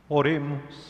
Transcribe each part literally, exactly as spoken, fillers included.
Oremos.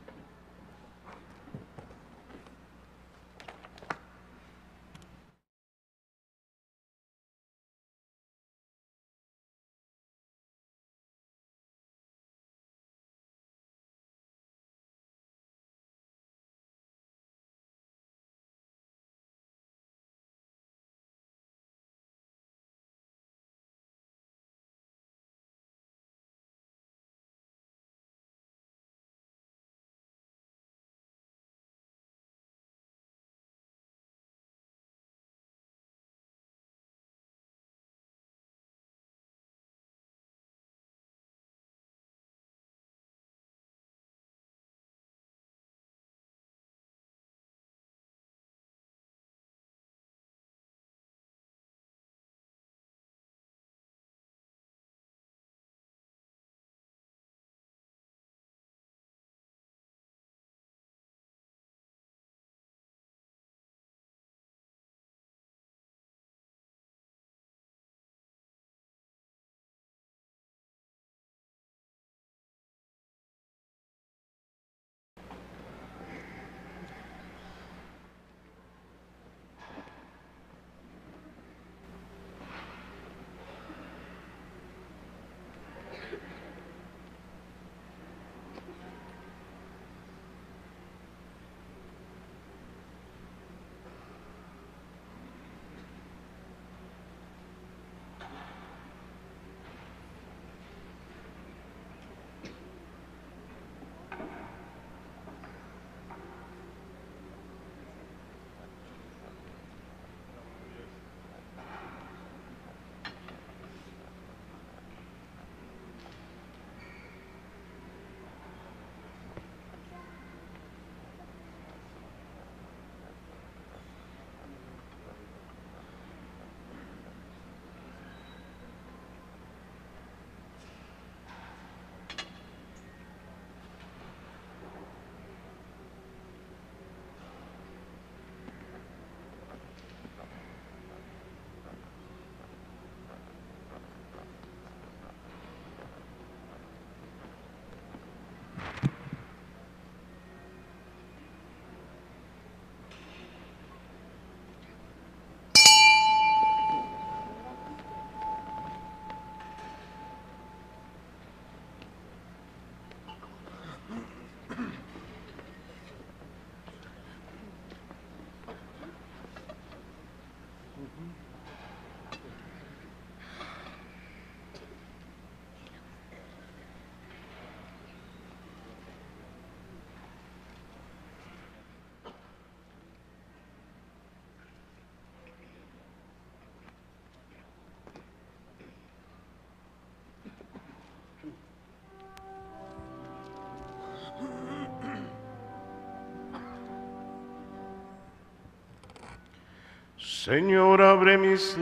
Señor, abre mis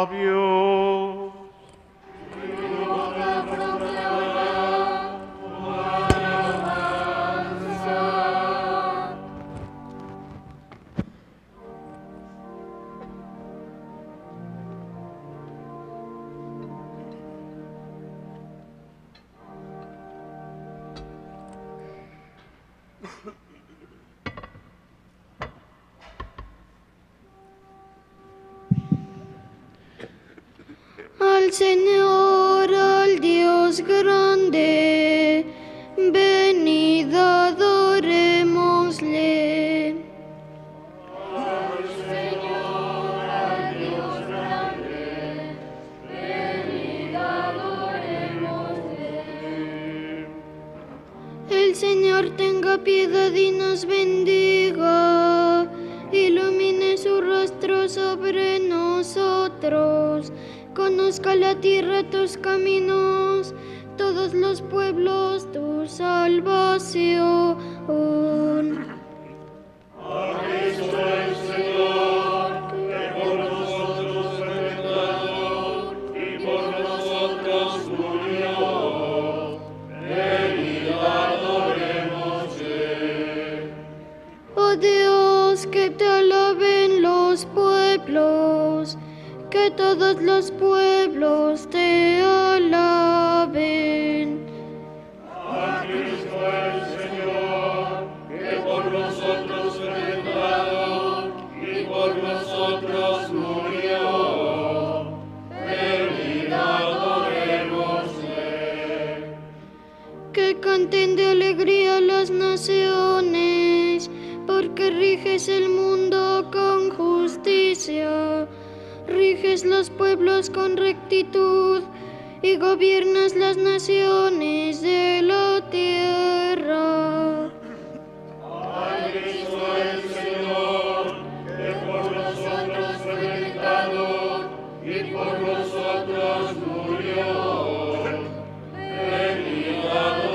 labios. Mi boca proclamará tu alabanza. Al Señor, al Dios grande, venid adorémosle. Al Señor, al Dios grande, venid adorémosle. El Señor tenga piedad y nos bendiga, ilumine su rostro sobre nosotros. Conozca la tierra tus caminos, todos los pueblos tu salvación. A Cristo el Señor, que por nosotros fue tentado y por nosotros murió. Venid adorémosle. Oh Dios, que te alaben los pueblos, que todos los pueblos te alaben. A Cristo el Canten de alegría las naciones, porque riges el mundo con justicia. Riges los pueblos con rectitud y gobiernas las naciones de la tierra. A Cristo el Señor, que por nosotros fue tentado y por nosotros murió. Venid,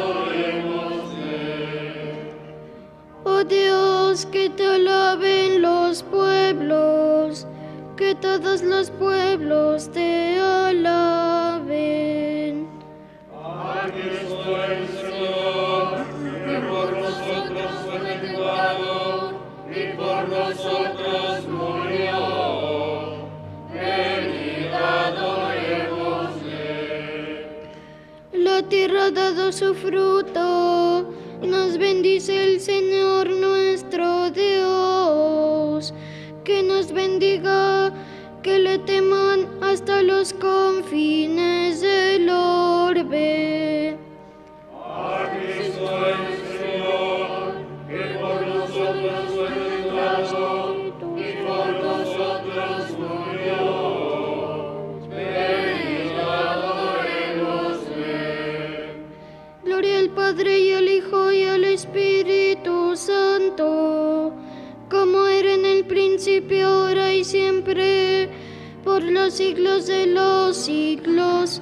adorémosle. Oh Dios, que te alaben los pueblos, que todos los pueblos te alaben. A Cristo el Señor, que por nosotros fue tentado y por nosotros murió. Venid, adorémosle. La tierra ha dado su fruto, nos bendice el Señor nuestro Dios. Que nos bendiga, que le teman hasta los confines del orbe. A Cristo el Señor, que por nosotros fue tentado y por nosotros murió. Venid, adorémosle. Gloria al Padre y al Hijo y al Espíritu Santo, como era en el principio, ahora y siempre, por los siglos de los siglos.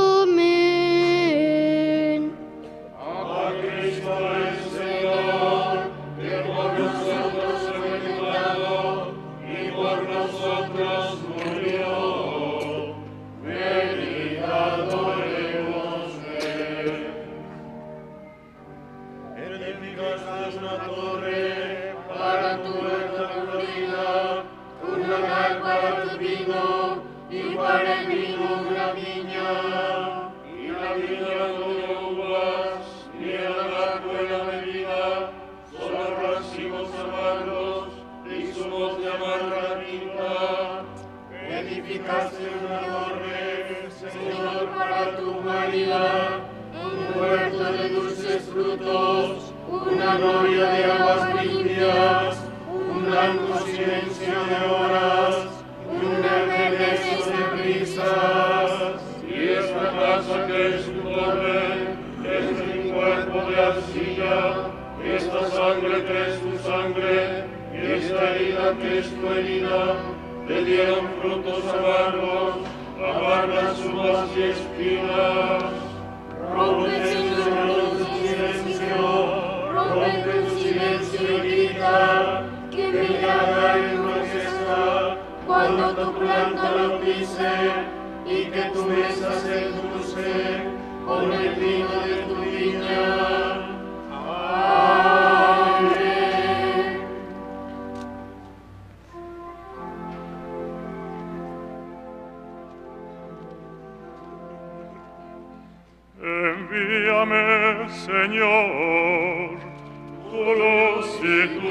Amén. A Cristo el Señor, que por nosotros fue tentado y por nosotros murió. Venid, adorémosle. Edificaste una torre para tu nueva gloria, un lagar para tu vino y para el vino una viña. Y la viña no dio uvas, ni el lagar buena bebida, solo racimos amargos y zumos de amarga tinta. Edificaste una torre, Señor, para tu humanidad, un huerto de dulces frutos, una noria de aguas limpias, un blanco silencio de horas, un regreso de brisas. Y esta casa que es tu torre, es mi cuerpo de arcilla, esta sangre que es tu sangre, y esta herida que es tu herida, te dieron frutos amargos, amargas uvas y espinas. Rompe, Señor, tu silencio, rompe tu silencio y grita, que mi llaga enloquezca cuando tu planta lo pise, y que tu mesa se endulce con el vino de tu viña. Amén. Envíame, Señor, tu luz y tu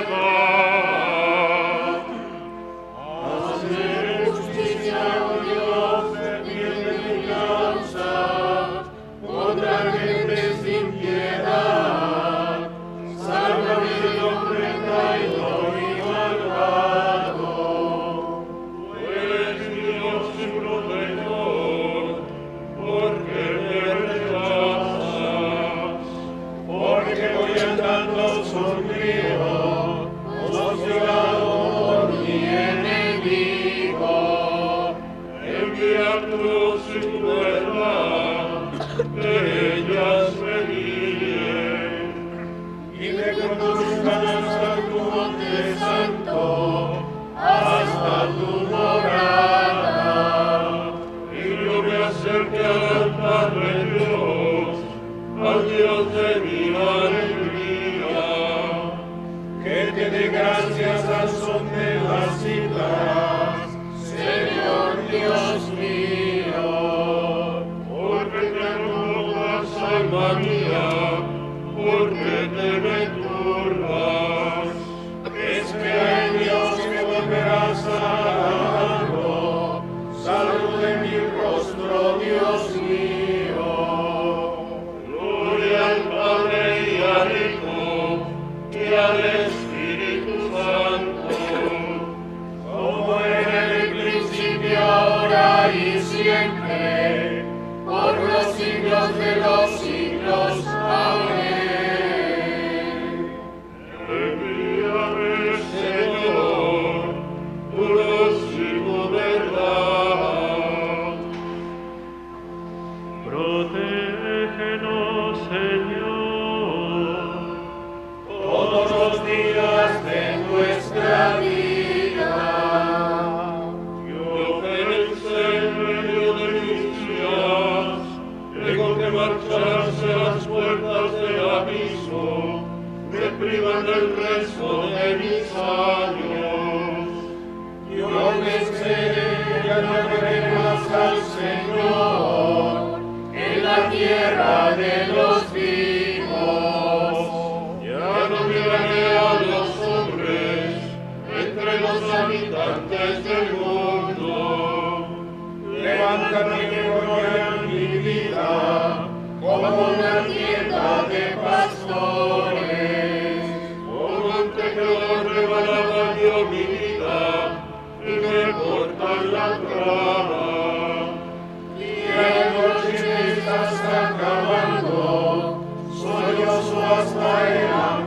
verdad. Hazme justicia, oh Dios, defiende mi causa contra gentes sin piedad. Sálvame del hombre traidor y malvado. Tú eres mi Dios y protector, porque me rechazas, porque voy andando sombrío, hostigado por mi enemigo. Envía tu luz y tu verdad, de ellas me guíen, y me conduzcan hasta tu monte santo, hasta tu morada. Y yo me acerque al altar de Dios, al Dios de mi alegría, que te dé gracias al son de las cítaras, Señor Dios mío. Porque te rogas, alma mía, porque te me turbas. Es que hay Dios que volverás a algo, salvo de mi rostro, Dios mío. Gloria al Padre, siempre, por los siglos de los siglos. Amén. Envíame, Señor, tu próximo verdad. Protégenos, Señor, Todos los días de nuestra vida. yo pensé en medio de mis días, tengo que marcharse a las puertas del abismo, me privan del resto de mis años. Yo pensé que no veré más al Señor en la tierra de los vivos. Ya no miraré a los hombres entre los habitantes del mundo. Levántame que gloria en mi vida como una tienda de pastores. Como un tejedor rebanaba yo mi vida y me cortan la trama. Día y noche me estás acabando, sollozo hasta el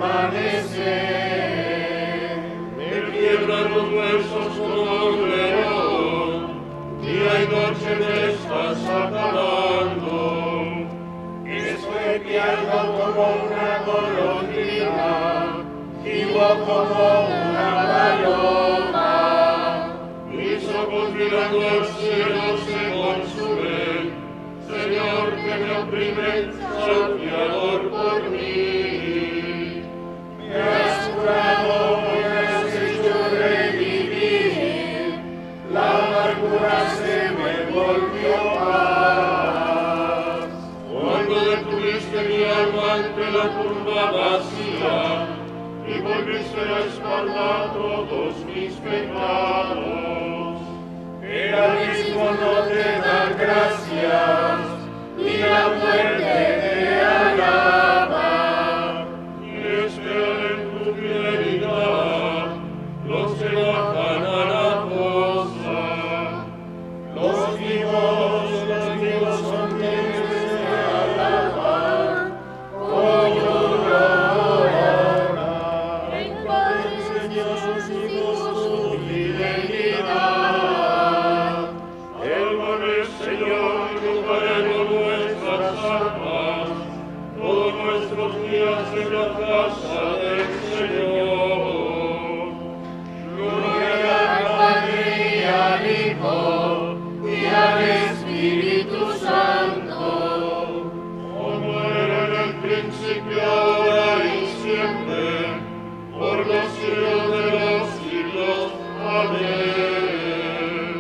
amanecer. Me quiebran los huesos como un león, día y noche me estás acabando. Estoy piando como una golondrina, vivo como una paloma. Mis ojos mirando al cielo se consumen, Señor, que me oprimen, salteador por mí. Me has curado, me has hecho revivir, la amargura se me volvió paz. Cuando detuviste mi alma ante la tumba vacía y volviste la espalda a todos mis pecados. El abismo no te da gracias, ni la muerte te alaba. Y esperan en tu fidelidad los que bajan a la fosa. Los vivos, los vivos son quienes te alaban, como yo ahora. El Padre enseñó a sus hijos su fidelidad. Élvame, Señor, y ocuparemos nuestras almas, todos nuestros días en la casa del Señor. Gloria al Padre y al Hijo y al Espíritu Santo, Como era en el principio, ahora y siempre, por los siglos de los siglos. Amén.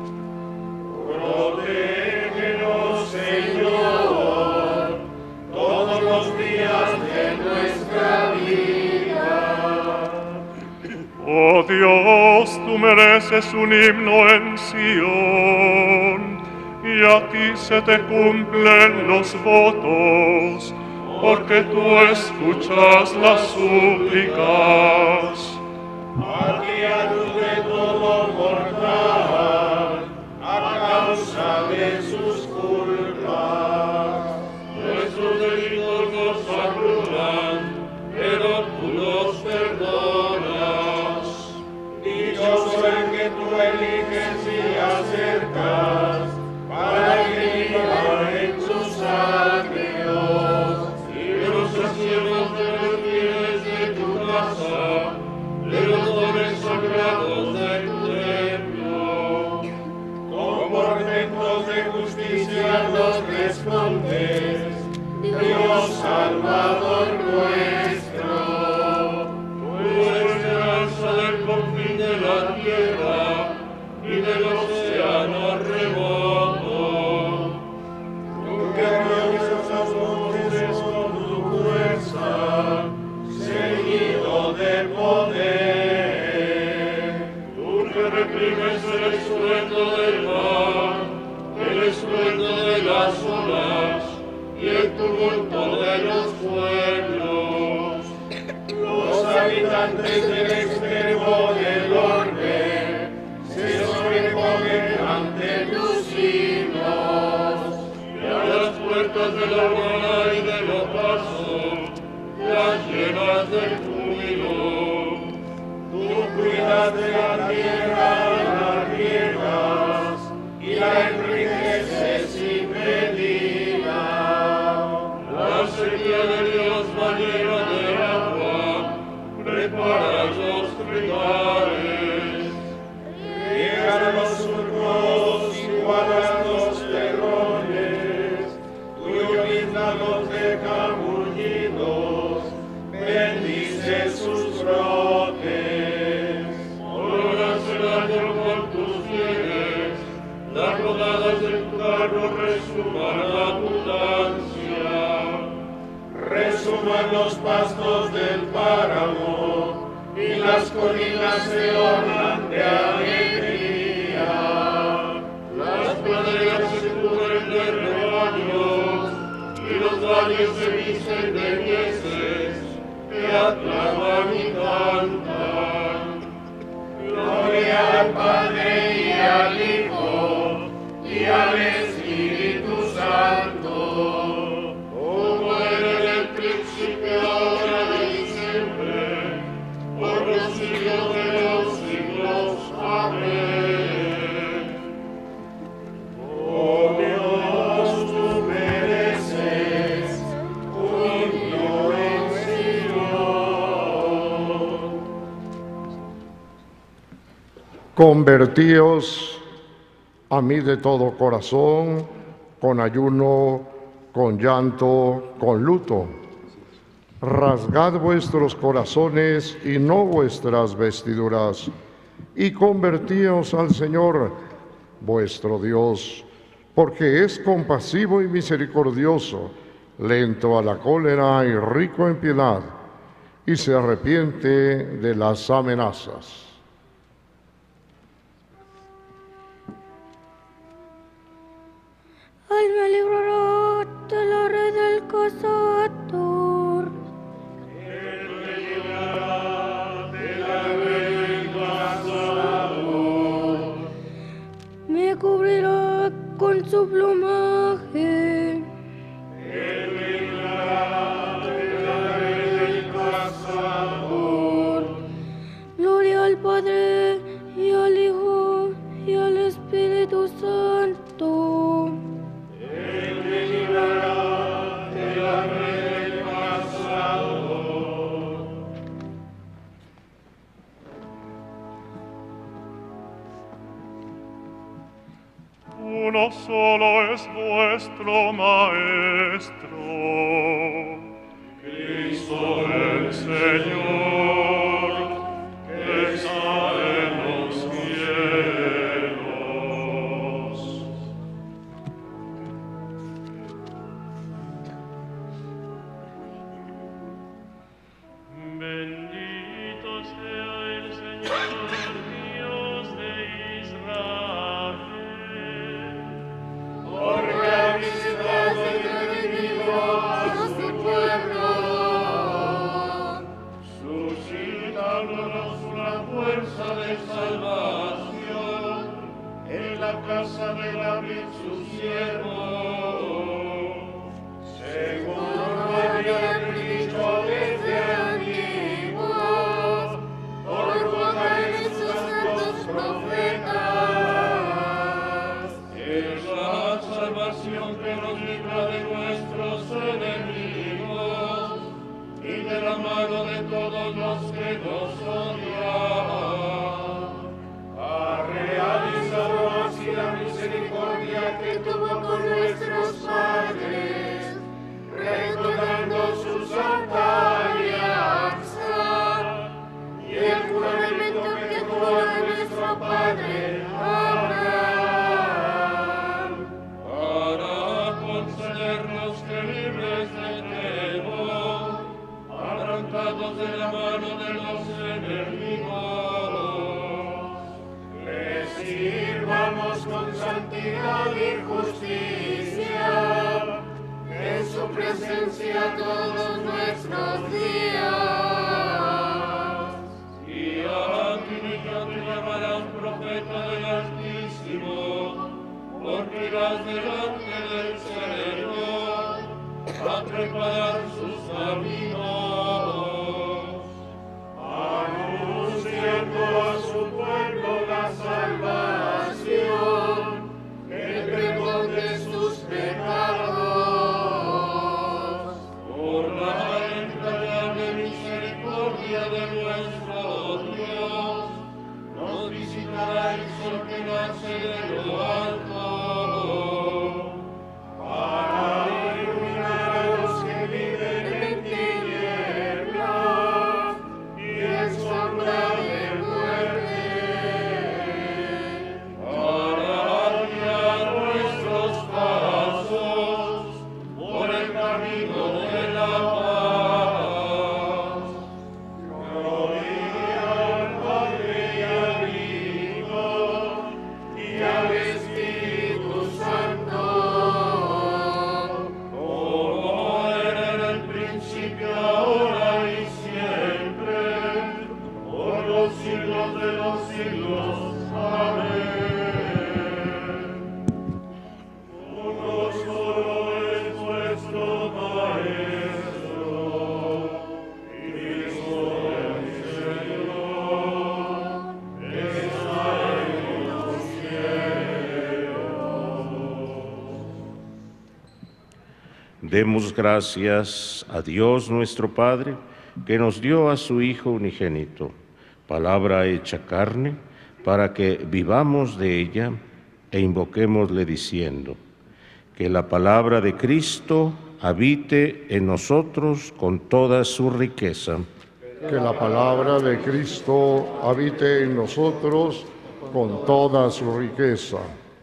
protégenos, Señor, todos los días de nuestra vida. Oh Dios, tú mereces un himno en Sion, y a ti se te cumplen los votos, porque tú escuchas las súplicas. A ti alude todo mortal, a causa de sus culpas. Nuestros delitos nos abruman, pero tú los perdonas. Dichoso el que tú eliges y acercas, para que viva en tus atrios. Y de los saciemos de los bienes de tu casa, de los dones sagrados de tu templo. Con portentos de justicia nos respondes, Dios Salvador nuestro. Tu esperanza del confín de la tierra y del océano remoto. Tú que atraviesas las montes con tu fuerza, seguido de poder. Tú que reprimes el estruendo del mar, el estruendo de las olas y el tumulto de los pueblos. Los habitantes del extremo del orbe se sobreponen puertas de la aurora y del ocaso, las llenas del júbilo. Tú cuidas de la tierra y la riegas, y la enriqueces sin medida. La sequía de Dios va llena de agua, preparas los trigales. Riegan los surcos, igualas los terrones, tuyo brinda los deja mullidos, bendice sus brotes. Coronas el año con tus bienes, las rodadas de tu carro resuman abundancia. Resuman los pastos del páramo, y las colinas se ornan de alegría. Las praderas se cubren de rebaños, y los valles se visten de mieses, que aclaman y cantan. Gloria al Padre y al Hijo y al Espíritu Santo, como era en el principio, ahora y siempre, por los siglos de los siglos. Amén. Oh Dios, tú mereces un en Sion. Convertíos a mí de todo corazón, con ayuno, con llanto, con luto. Rasgad vuestros corazones y no vuestras vestiduras, y convertíos al Señor, vuestro Dios, porque es compasivo y misericordioso, lento a la cólera y rico en piedad, y se arrepiente de las amenazas. Él me librará de la red del cazador. Él me librará de la red del cazador. Me cubrirá con su plumaje. Él me librará de la red del cazador. Gloria al Padre y al Hijo y al Espíritu Santo. Él me librará de la red del cazador. Uno solo es vuestro Maestro, Cristo el Señor, que está en los cielos. Bendito sea el Señor, Dios de Israel, porque ha visitado y redimido a su pueblo, suscitándonos una fuerza de salvación en la casa de David su siervo, según lo habían dicho desde antiguo, por boca de sus santos profetas. Es la salvación que nos libra de nuestros enemigos y de la mano de todos los que nos odian. Ha realizado así la misericordia que tuvo con nuestros padres, recordando su santa alianza y el juramento que juró a nuestro padre Abraham, para concedernos que libres de temor, arrancados de la mano de los enemigos, les sirvamos con santidad y justicia en su presencia todos nuestros días. Y a ti, niño, te llamarán profeta del Altísimo, porque irás delante del Señor a preparar sus caminos, anunciando a su pueblo la salvación, el perdón de sus pecados, por la entrañable misericordia de nuestro Dios, nos visitará el sol que nace de lo alto, para iluminar a los que viven en tinieblas y en sombra de muerte, para guiar nuestros pasos por el camino de la paz. Gloria al Padre y al Hijo y al Espíritu Santo, como era en el principio, ahora y siempre, por los siglos de los siglos. Amén. Uno solo es vuestro Maestro, Cristo el Señor, está en los cielos. Demos gracias a Dios nuestro Padre, que nos dio a su Hijo unigénito, palabra hecha carne, para que vivamos de ella e invoquémosle diciendo: que la palabra de Cristo habite en nosotros con toda su riqueza. Que la palabra de Cristo habite en nosotros con toda su riqueza.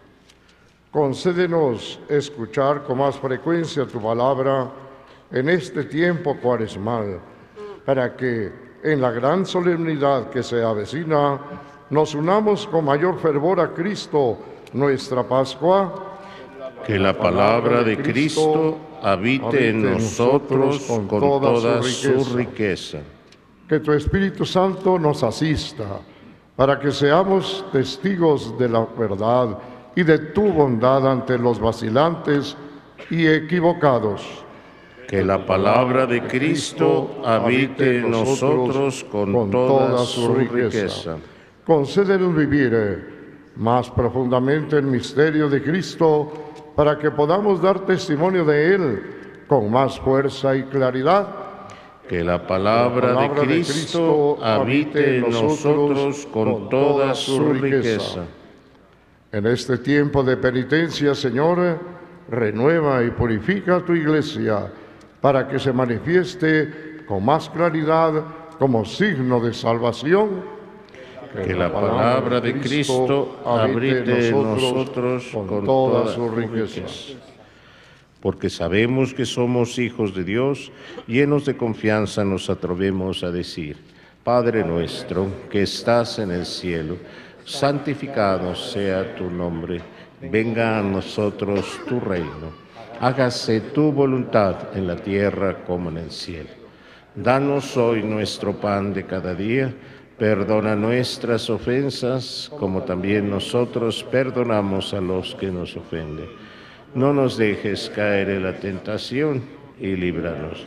Concédenos escuchar con más frecuencia tu palabra en este tiempo cuaresmal, para que en la gran solemnidad que se avecina nos unamos con mayor fervor a Cristo, nuestra Pascua. Que la palabra de Cristo habite en nosotros con toda su riqueza. Que tu Espíritu Santo nos asista, para que seamos testigos de la verdad y de tu bondad ante los vacilantes y equivocados. Que la palabra de Cristo habite en nosotros con toda su riqueza. Concédenos vivir eh, más profundamente el misterio de Cristo, para que podamos dar testimonio de Él con más fuerza y claridad. Que la palabra, la palabra de, Cristo de Cristo habite en nosotros con toda su riqueza. En este tiempo de penitencia, Señor, renueva y purifica tu Iglesia, para que se manifieste con más claridad como signo de salvación. Que la palabra de Cristo habite en nosotros con toda su riqueza. Porque sabemos que somos hijos de Dios, llenos de confianza nos atrevemos a decir: Padre nuestro que estás en el cielo, santificado sea tu nombre, venga a nosotros tu reino, hágase tu voluntad en la tierra como en el cielo. Danos hoy nuestro pan de cada día, perdona nuestras ofensas, como también nosotros perdonamos a los que nos ofenden. No nos dejes caer en la tentación y líbranos.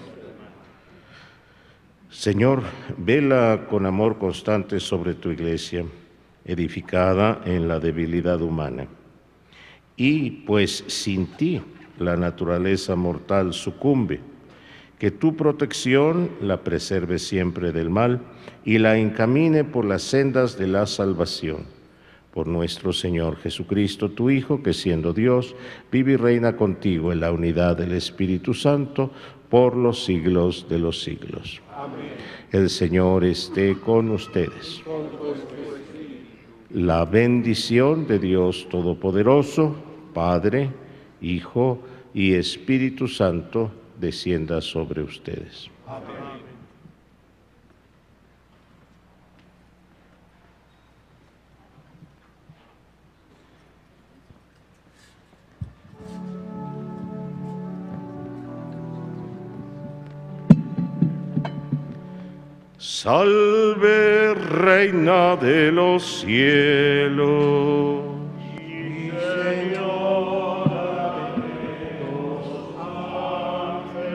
Señor, vela con amor constante sobre tu Iglesia, edificada en la debilidad humana. Y pues sin ti la naturaleza mortal sucumbe, que tu protección la preserve siempre del mal y la encamine por las sendas de la salvación. Por nuestro Señor Jesucristo, tu Hijo, que siendo Dios, vive y reina contigo en la unidad del Espíritu Santo, por los siglos de los siglos. Amén. El Señor esté con ustedes. La bendición de Dios Todopoderoso, Padre, Hijo y Espíritu Santo, descienda sobre ustedes. Amén. Salve, Reina de los cielos. Y Señora de los ángeles.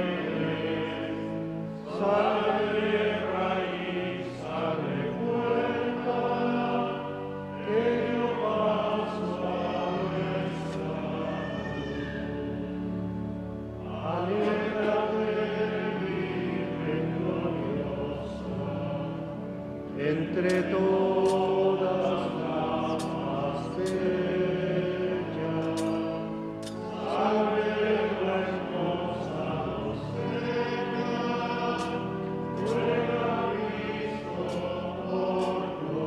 entre todas las más bellas. Salve la hermosa doncella, ruega a Cristo por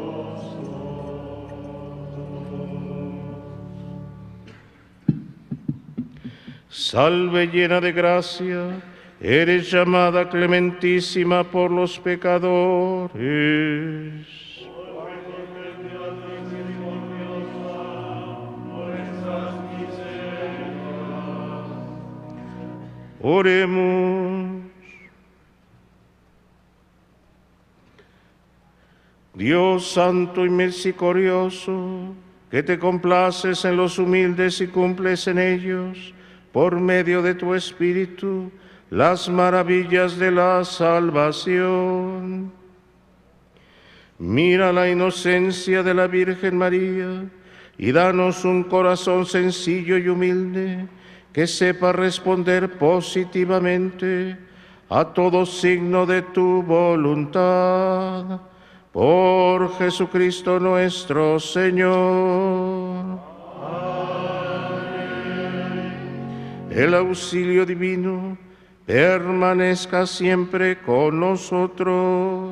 nosotros. Salve llena de gracia, eres llamada clementísima por los pecadores. Oremos. Dios santo y misericordioso, que te complaces en los humildes y cumples en ellos, por medio de tu Espíritu, las maravillas de la salvación. Mira la inocencia de la Virgen María y danos un corazón sencillo y humilde que sepa responder positivamente a todo signo de tu voluntad. Por Jesucristo nuestro Señor. Amén. El auxilio divino permanezca siempre con nosotros.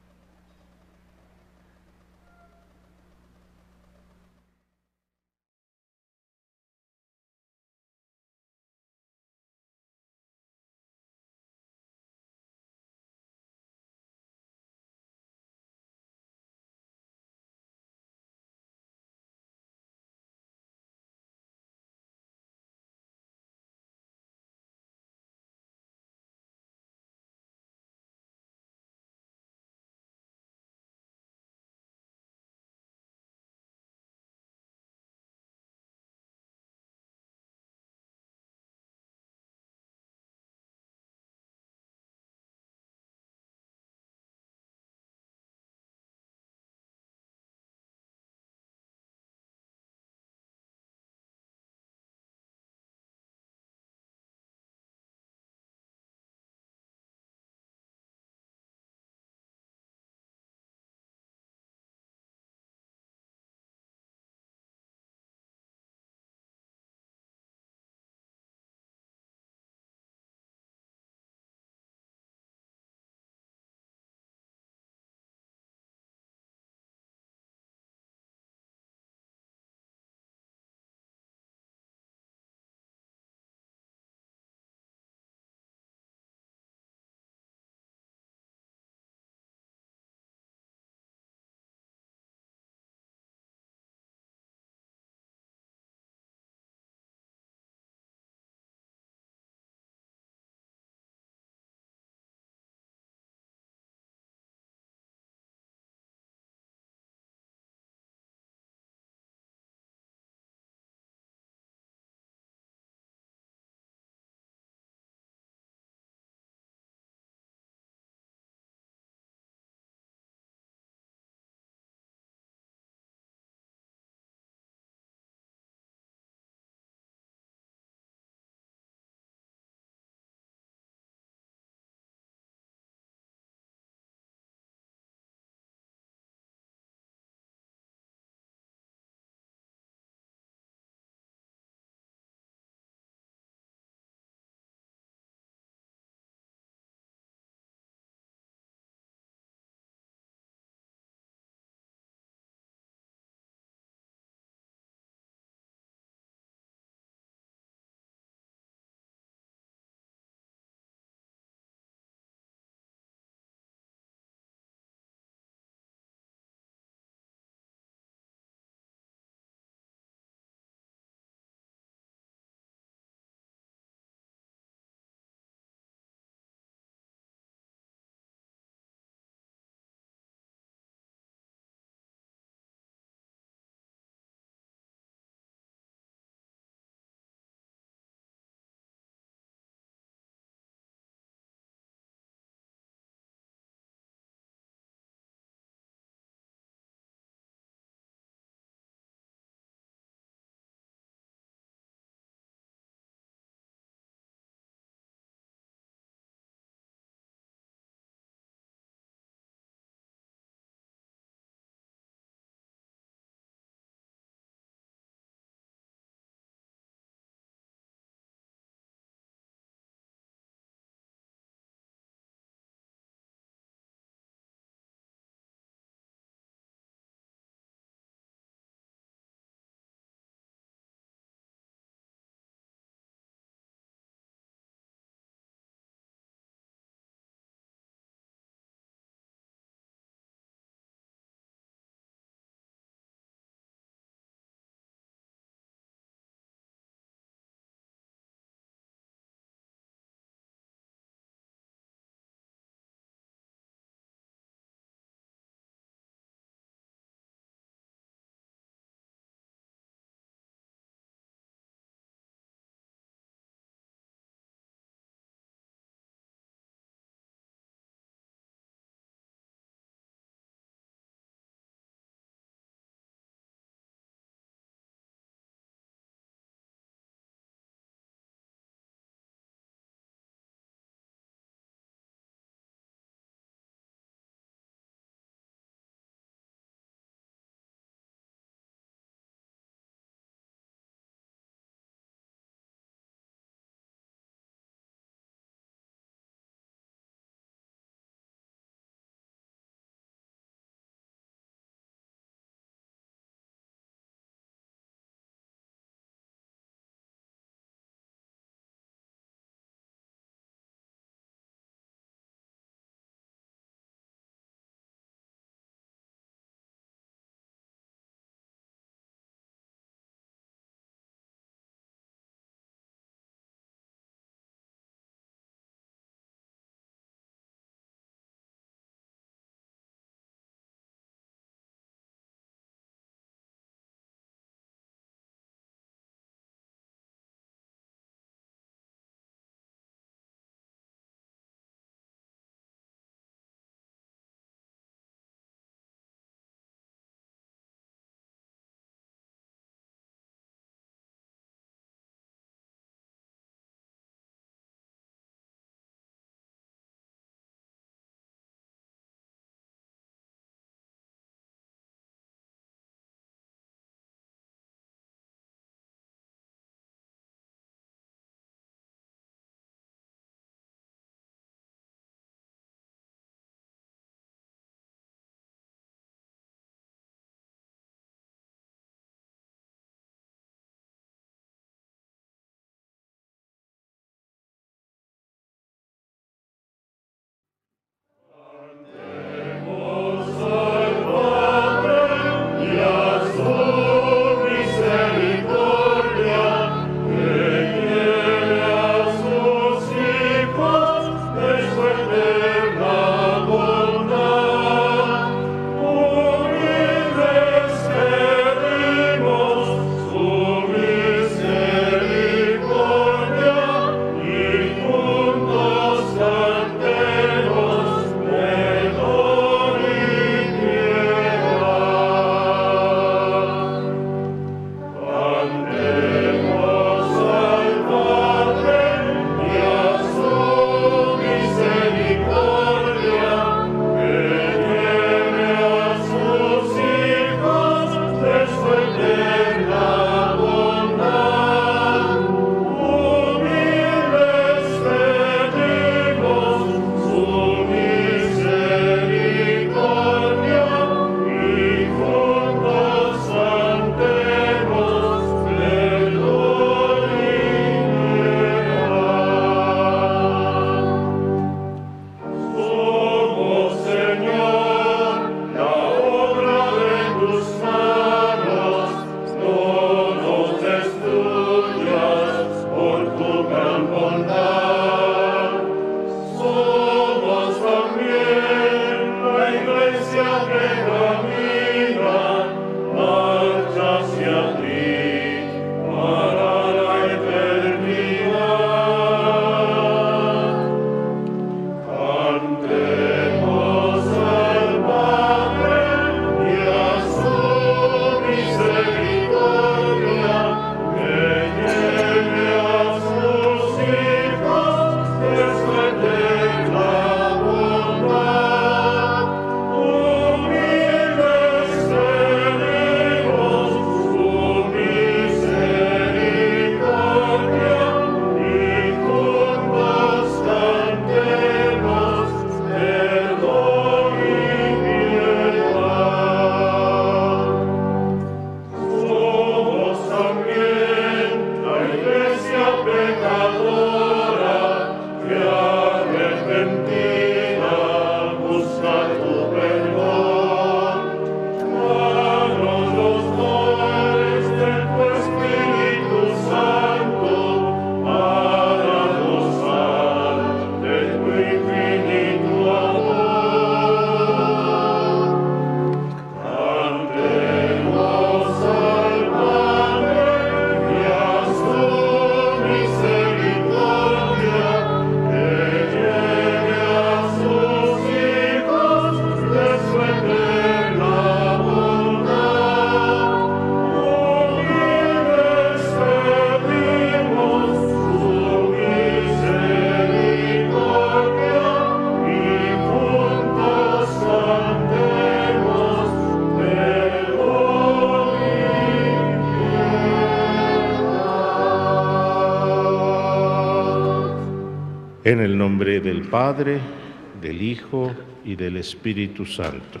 En el nombre del Padre, del Hijo y del Espíritu Santo.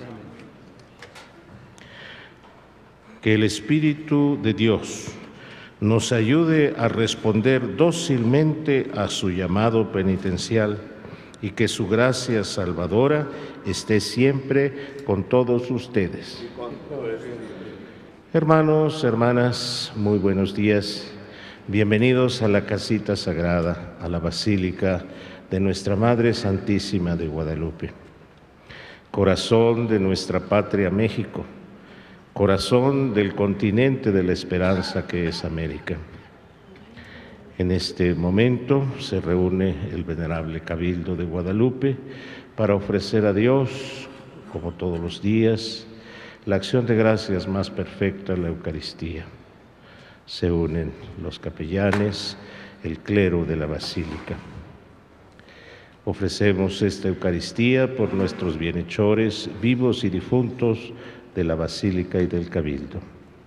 Que el Espíritu de Dios nos ayude a responder dócilmente a su llamado penitencial y que su gracia salvadora esté siempre con todos ustedes. Hermanos, hermanas, muy buenos días. Bienvenidos a la casita sagrada, a la Basílica de Nuestra Madre Santísima de Guadalupe. Corazón de nuestra patria México, corazón del continente de la esperanza que es América. En este momento se reúne el Venerable Cabildo de Guadalupe para ofrecer a Dios, como todos los días, la acción de gracias más perfecta, la Eucaristía. Se unen los capellanes, el clero de la Basílica. Ofrecemos esta Eucaristía por nuestros bienhechores, vivos y difuntos de la Basílica y del Cabildo.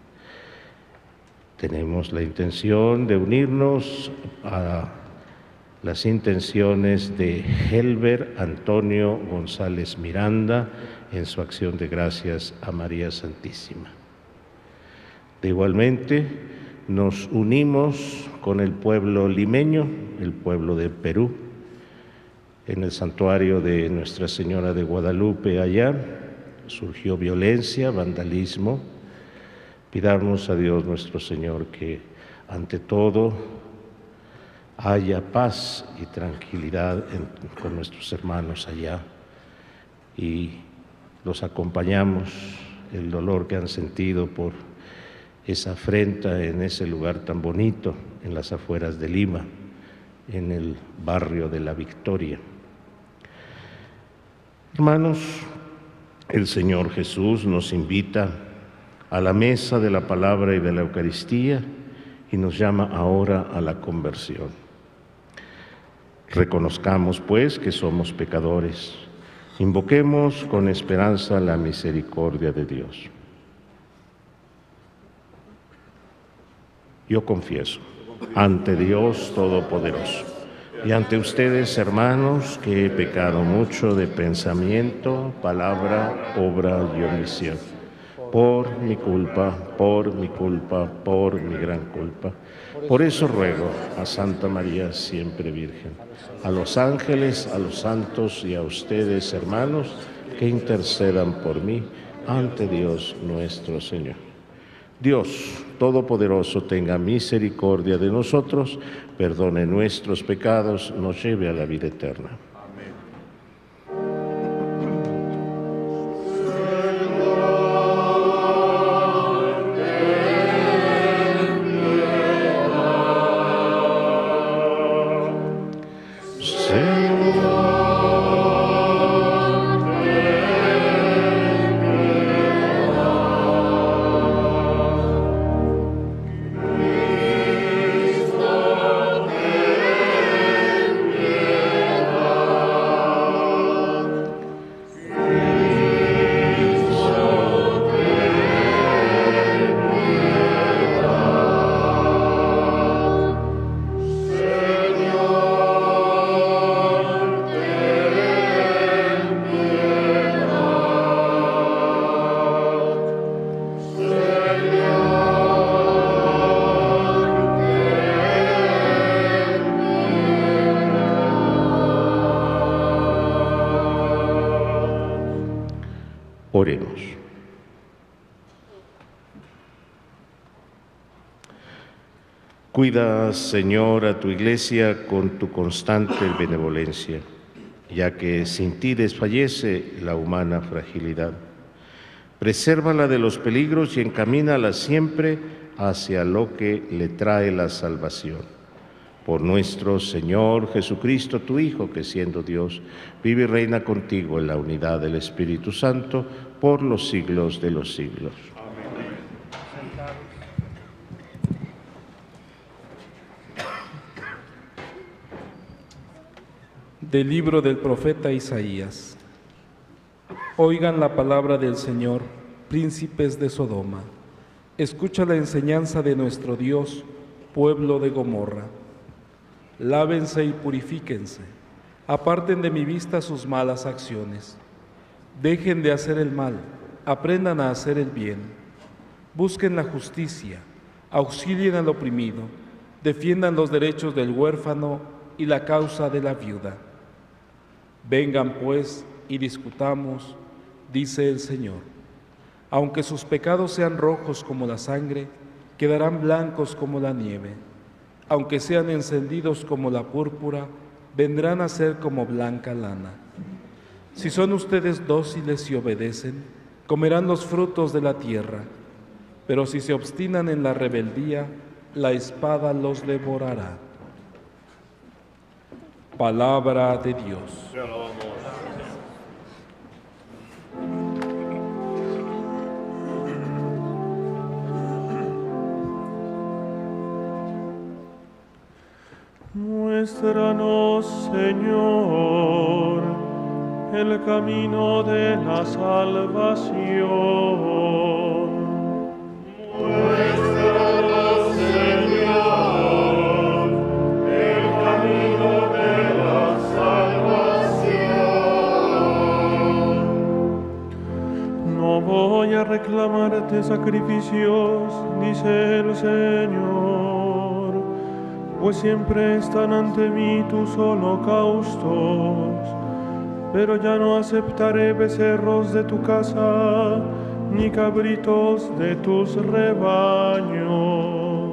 Tenemos la intención de unirnos a las intenciones de Helber Antonio González Miranda en su acción de gracias a María Santísima. De igualmente, nos unimos con el pueblo limeño, el pueblo de Perú, en el santuario de Nuestra Señora de Guadalupe. Allá surgió violencia, vandalismo. Pidamos a Dios nuestro Señor que ante todo haya paz y tranquilidad en, con nuestros hermanos allá, y los acompañamos el dolor que han sentido por esa afrenta en ese lugar tan bonito, en las afueras de Lima, en el barrio de La Victoria. Hermanos, el Señor Jesús nos invita a la mesa de la palabra y de la Eucaristía y nos llama ahora a la conversión. Reconozcamos, pues, que somos pecadores. Invoquemos con esperanza la misericordia de Dios. Yo confieso ante Dios Todopoderoso y ante ustedes, hermanos, que he pecado mucho de pensamiento, palabra, obra y omisión. Por mi culpa, por mi culpa, por mi gran culpa. Por eso ruego a Santa María, siempre Virgen, a los ángeles, a los santos y a ustedes, hermanos, que intercedan por mí ante Dios nuestro Señor. Dios Todopoderoso tenga misericordia de nosotros, perdone nuestros pecados, nos lleve a la vida eterna. Amén. Oremos. Cuida, Señor, a tu Iglesia con tu constante benevolencia, ya que sin ti desfallece la humana fragilidad. Presérvala de los peligros y encamínala siempre hacia lo que le trae la salvación. Por nuestro Señor Jesucristo, tu Hijo, que siendo Dios, vive y reina contigo en la unidad del Espíritu Santo, por los siglos de los siglos. Del libro del profeta Isaías. Oigan la palabra del Señor, príncipes de Sodoma. Escucha la enseñanza de nuestro Dios, pueblo de Gomorra. Lávense y purifíquense. Aparten de mi vista sus malas acciones. Dejen de hacer el mal, aprendan a hacer el bien. Busquen la justicia, auxilien al oprimido, defiendan los derechos del huérfano y la causa de la viuda. Vengan pues y discutamos, dice el Señor. Aunque sus pecados sean rojos como la sangre, quedarán blancos como la nieve. Aunque sean encendidos como la púrpura, vendrán a ser como blanca lana. Si son ustedes dóciles y obedecen, comerán los frutos de la tierra. Pero si se obstinan en la rebeldía, la espada los devorará. Palabra de Dios. Muéstranos, Señor, el camino de la salvación. Muéstranos, Señor, el camino de la salvación. No voy a reclamarte sacrificios, dice el Señor, pues siempre están ante mí tus holocaustos. Pero ya no aceptaré becerros de tu casa, ni cabritos de tus rebaños.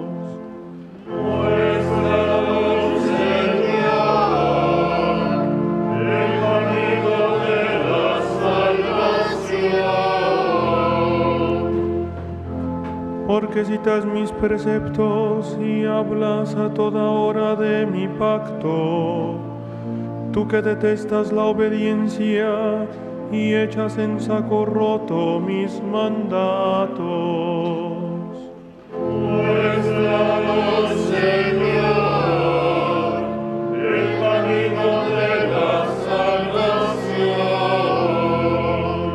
Muéstranos, Señor, el camino de la salvación. Porque citas mis preceptos y hablas a toda hora de mi pacto, tú que detestas la obediencia y echas en saco roto mis mandatos. Muéstranos, Señor, el camino de la salvación.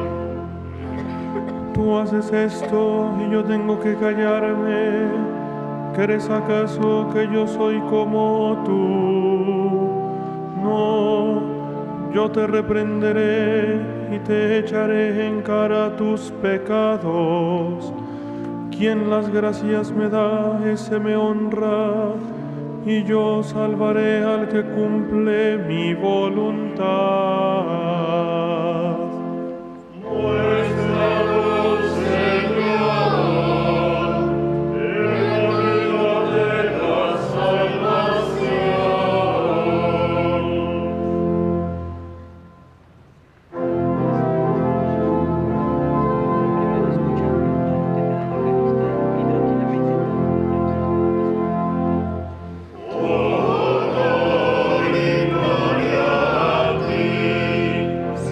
Tú haces esto y yo tengo que callarme. ¿Crees acaso que yo soy como tú? No, yo te reprenderé y te echaré en cara tus pecados. Quien las gracias me da, ese me honra, y yo salvaré al que cumple mi voluntad. Muéstranos, Señor, el camino de la salvación. Honor y gloria a ti,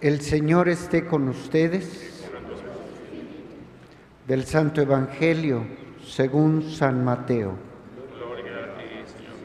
El Señor esté con ustedes. Del Santo Evangelio según San Mateo. Gloria a ti, Señor.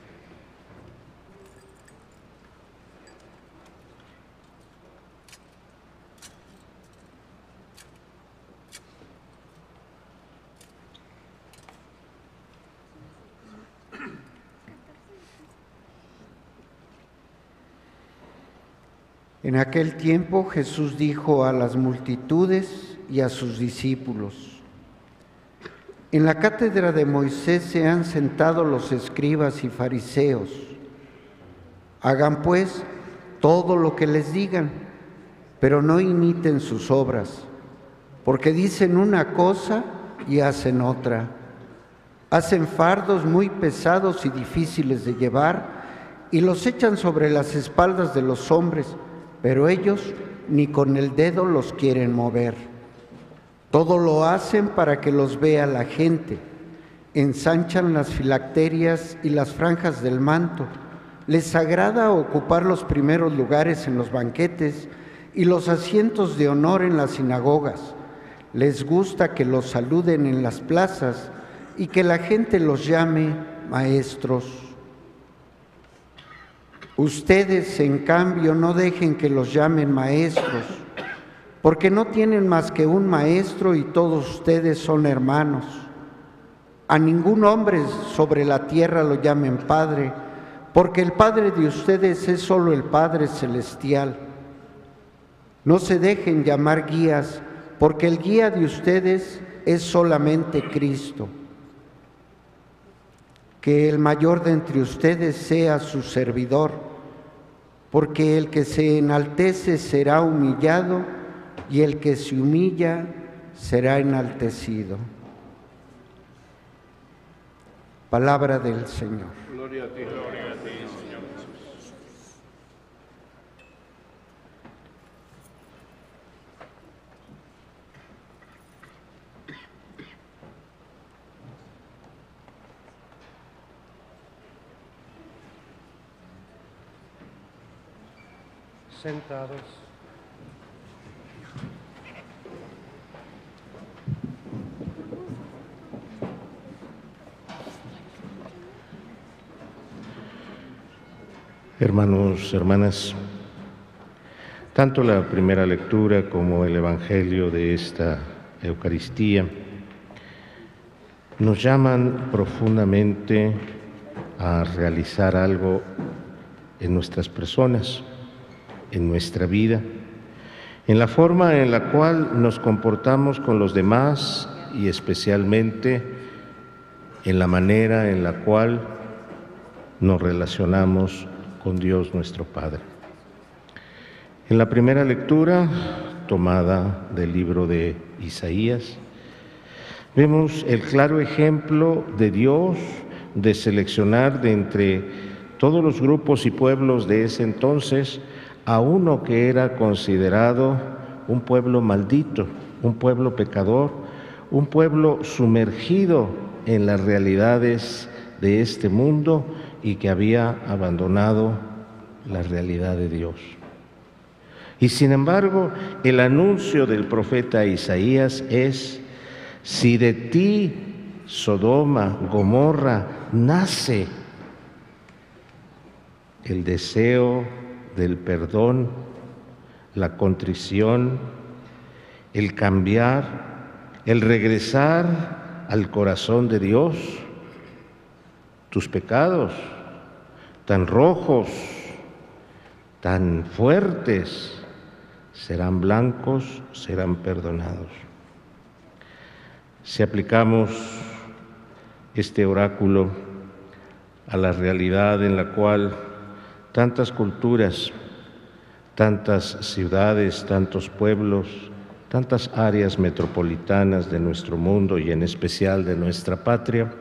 En aquel tiempo Jesús dijo a las multitudes y a sus discípulos: en la cátedra de Moisés se han sentado los escribas y fariseos. Hagan pues todo lo que les digan, pero no imiten sus obras, porque dicen una cosa y hacen otra. Hacen fardos muy pesados y difíciles de llevar y los echan sobre las espaldas de los hombres, pero ellos ni con el dedo los quieren mover. Todo lo hacen para que los vea la gente. Ensanchan las filacterias y las franjas del manto. Les agrada ocupar los primeros lugares en los banquetes y los asientos de honor en las sinagogas. Les gusta que los saluden en las plazas y que la gente los llame maestros. Ustedes, en cambio, no dejen que los llamen maestros, porque no tienen más que un maestro y todos ustedes son hermanos. A ningún hombre sobre la tierra lo llamen Padre, porque el Padre de ustedes es solo el Padre Celestial. No se dejen llamar guías, porque el guía de ustedes es solamente Cristo. Que el mayor de entre ustedes sea su servidor, porque el que se enaltece será humillado, y el que se humilla será enaltecido. Palabra del Señor. Gloria a ti, gloria a ti, Señor Jesús. Sentados. Hermanos, hermanas, tanto la primera lectura como el Evangelio de esta Eucaristía nos llaman profundamente a realizar algo en nuestras personas, en nuestra vida, en la forma en la cual nos comportamos con los demás y especialmente en la manera en la cual nos relacionamos con Dios nuestro Padre. En la primera lectura, tomada del libro de Isaías, vemos el claro ejemplo de Dios de seleccionar de entre todos los grupos y pueblos de ese entonces a uno que era considerado un pueblo maldito, un pueblo pecador, un pueblo sumergido en las realidades de este mundo y que había abandonado la realidad de Dios. Y sin embargo, el anuncio del profeta Isaías es: si de ti, Sodoma, Gomorra, nace el deseo del perdón, la contrición, el cambiar, el regresar al corazón de Dios, tus pecados tan rojos, tan fuertes, serán blancos, serán perdonados. Si aplicamos este oráculo a la realidad en la cual tantas culturas, tantas ciudades, tantos pueblos, tantas áreas metropolitanas de nuestro mundo y en especial de nuestra patria,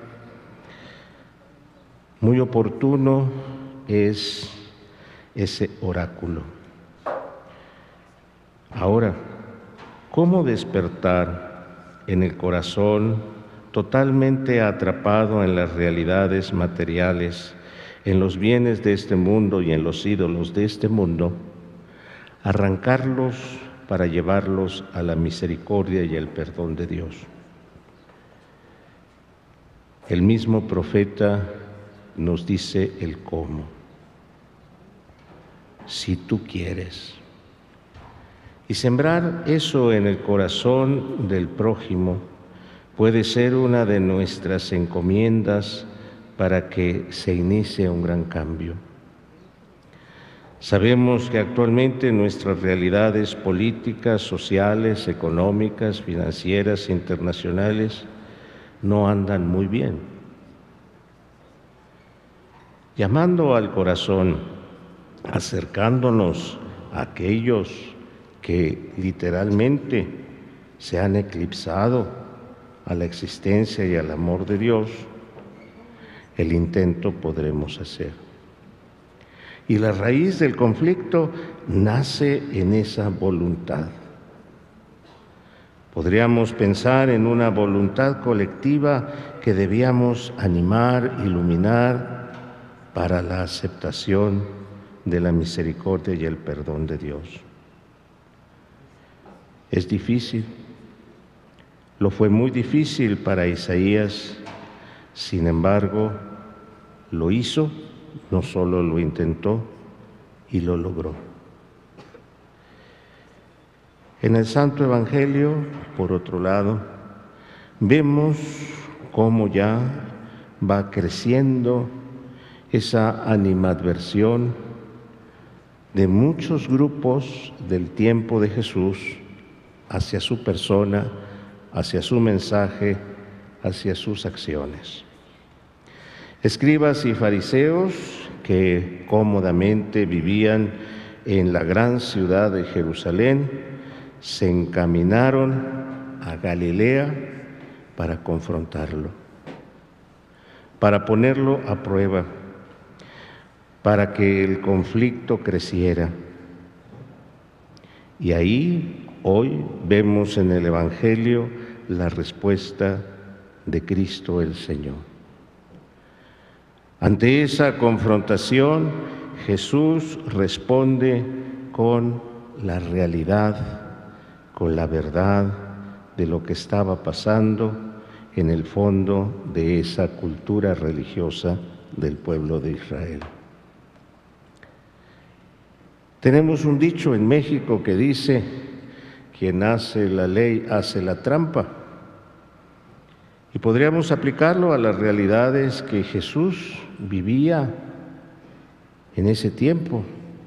muy oportuno es ese oráculo. Ahora, ¿cómo despertar en el corazón totalmente atrapado en las realidades materiales, en los bienes de este mundo y en los ídolos de este mundo, arrancarlos para llevarlos a la misericordia y el perdón de Dios. El mismo profeta nos dice el cómo. Si tú quieres. Y sembrar eso en el corazón del prójimo puede ser una de nuestras encomiendas para que se inicie un gran cambio. Sabemos que actualmente nuestras realidades políticas, sociales, económicas, financieras, internacionales no andan muy bien. Llamando al corazón, acercándonos a aquellos que literalmente se han eclipsado a la existencia y al amor de Dios, el intento podremos hacer. Y la raíz del conflicto nace en esa voluntad. Podríamos pensar en una voluntad colectiva que debíamos animar, iluminar para la aceptación de la misericordia y el perdón de Dios. Es difícil, lo fue muy difícil para Isaías, sin embargo, lo hizo, no solo lo intentó, y lo logró. En el Santo Evangelio, por otro lado, vemos cómo ya va creciendo esa animadversión de muchos grupos del tiempo de Jesús hacia su persona, hacia su mensaje, hacia sus acciones. Escribas y fariseos que cómodamente vivían en la gran ciudad de Jerusalén se encaminaron a Galilea para confrontarlo, para ponerlo a prueba, para que el conflicto creciera. Y ahí hoy vemos en el Evangelio la respuesta de Cristo el Señor. Ante esa confrontación, Jesús responde con la realidad, con la verdad de lo que estaba pasando en el fondo de esa cultura religiosa del pueblo de Israel. Tenemos un dicho en México que dice: quien hace la ley hace la trampa. Y podríamos aplicarlo a las realidades que Jesús vivía en ese tiempo.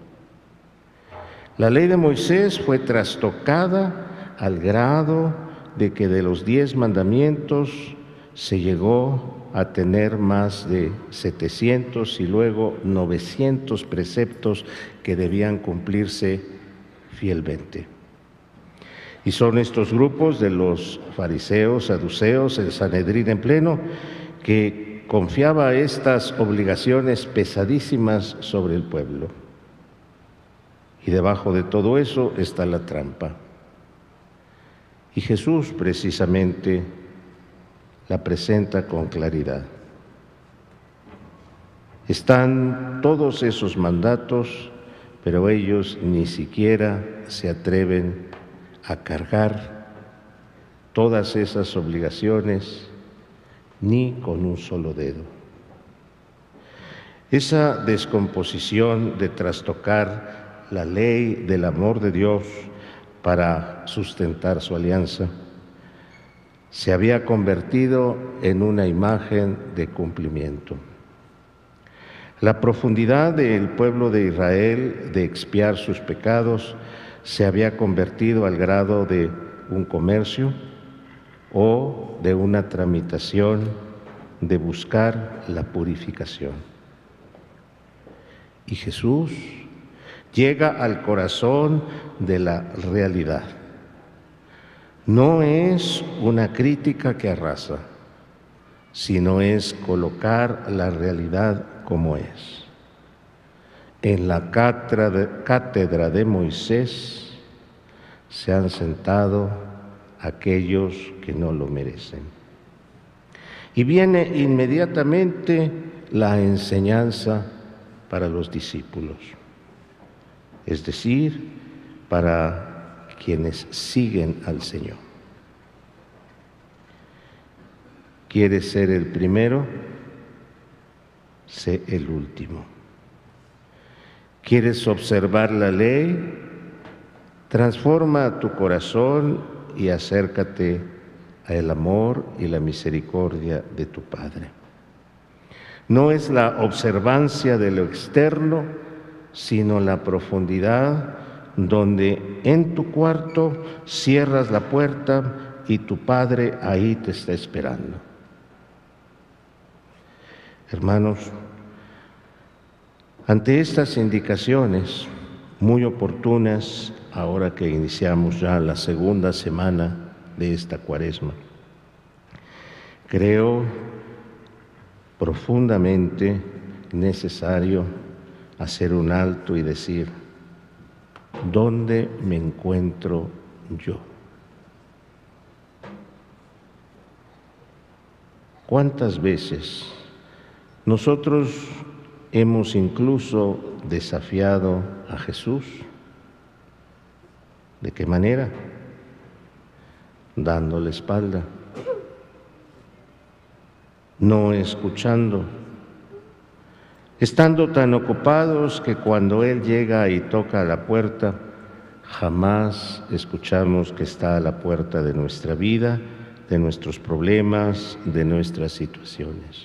La ley de Moisés fue trastocada al grado de que de los diez mandamientos se llegó a tener más de setecientos y luego novecientos preceptos que debían cumplirse fielmente. Y son estos grupos de los fariseos, saduceos, el Sanedrín en pleno, que confiaba estas obligaciones pesadísimas sobre el pueblo. Y debajo de todo eso está la trampa. Y Jesús precisamente la presenta con claridad. Están todos esos mandatos, pero ellos ni siquiera se atreven a cargar todas esas obligaciones ni con un solo dedo. Esa descomposición de trastocar la ley del amor de Dios para sustentar su alianza se había convertido en una imagen de cumplimiento. La profundidad del pueblo de Israel de expiar sus pecados se había convertido al grado de un comercio o de una tramitación de buscar la purificación. Y Jesús llega al corazón de la realidad. No es una crítica que arrasa, sino es colocar la realidad como es. En la cátedra de Moisés se han sentado aquellos que no lo merecen. Y viene inmediatamente la enseñanza para los discípulos. Es decir, para quienes siguen al Señor. ¿Quieres ser el primero? Sé el último. ¿Quieres observar la ley? Transforma tu corazón y acércate al amor y la misericordia de tu Padre. No es la observancia de lo externo, sino la profundidad donde en tu cuarto cierras la puerta y tu Padre ahí te está esperando. Hermanos, ante estas indicaciones muy oportunas, ahora que iniciamos ya la segunda semana de esta Cuaresma, creo profundamente necesario hacer un alto y decir, ¿dónde me encuentro yo? ¿Cuántas veces nosotros hemos incluso desafiado a Jesús? ¿De qué manera? Dándole espalda, no escuchando, estando tan ocupados que cuando Él llega y toca a la puerta, jamás escuchamos que está a la puerta de nuestra vida, de nuestros problemas, de nuestras situaciones.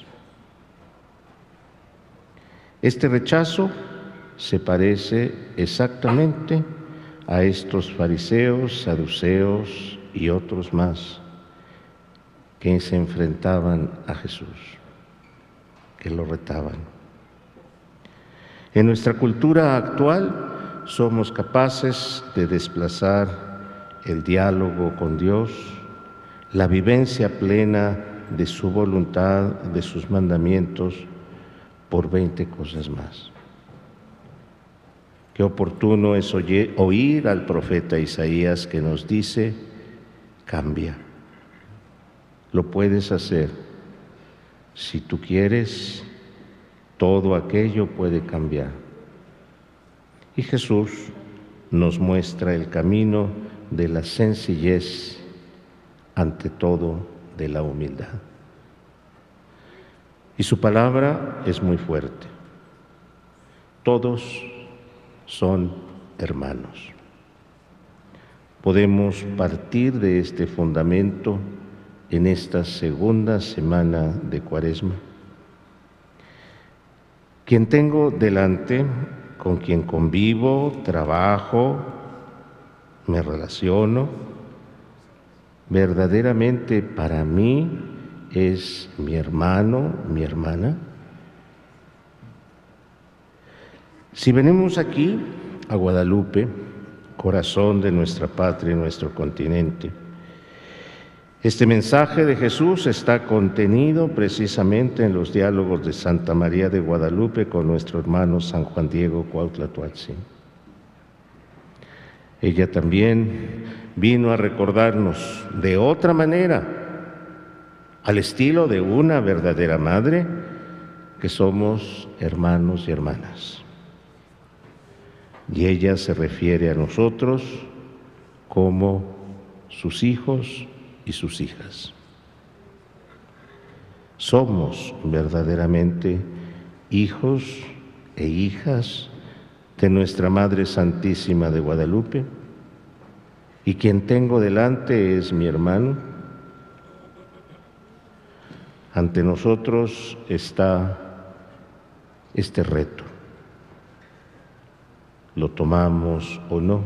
Este rechazo se parece exactamente a estos fariseos, saduceos y otros más que se enfrentaban a Jesús, que lo retaban. En nuestra cultura actual somos capaces de desplazar el diálogo con Dios, la vivencia plena de su voluntad, de sus mandamientos, por veinte cosas más. Qué oportuno es oye, oír al profeta Isaías que nos dice, cambia. Lo puedes hacer. Si tú quieres, todo aquello puede cambiar. Y Jesús nos muestra el camino de la sencillez, ante todo de la humildad. Y su palabra es muy fuerte. Todos son hermanos. Podemos partir de este fundamento en esta segunda semana de Cuaresma. Quien tengo delante, con quien convivo, trabajo, me relaciono, verdaderamente para mí es mi hermano, mi hermana. Si venimos aquí a Guadalupe, corazón de nuestra patria y nuestro continente, este mensaje de Jesús está contenido precisamente en los diálogos de Santa María de Guadalupe con nuestro hermano San Juan Diego Cuautla Tuatzin. Ella también vino a recordarnos de otra manera, al estilo de una verdadera madre, que somos hermanos y hermanas. Y ella se refiere a nosotros como sus hijos y sus hijas. Somos verdaderamente hijos e hijas de nuestra Madre Santísima de Guadalupe, y quien tengo delante es mi hermano. Ante nosotros está este reto. ¿Lo tomamos o no?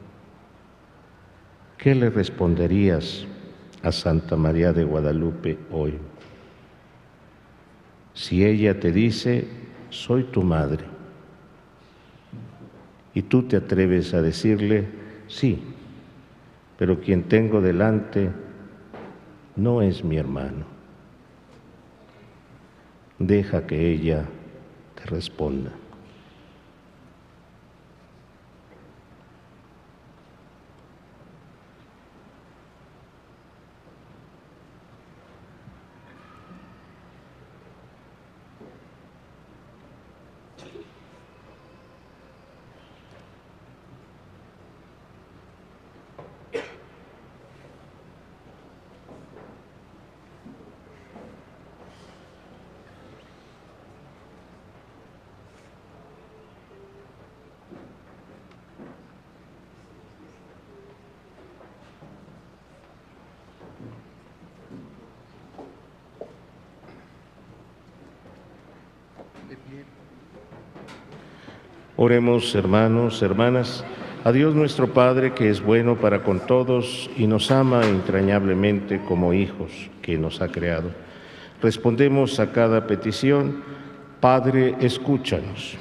¿Qué le responderías a Santa María de Guadalupe hoy? Si ella te dice, soy tu madre, y tú te atreves a decirle, sí, pero quien tengo delante no es mi hermano. Deja que ella te responda. Oremos, hermanos, hermanas, a Dios nuestro Padre, que es bueno para con todos y nos ama entrañablemente como hijos que nos ha creado. Respondemos a cada petición: Padre, escúchanos.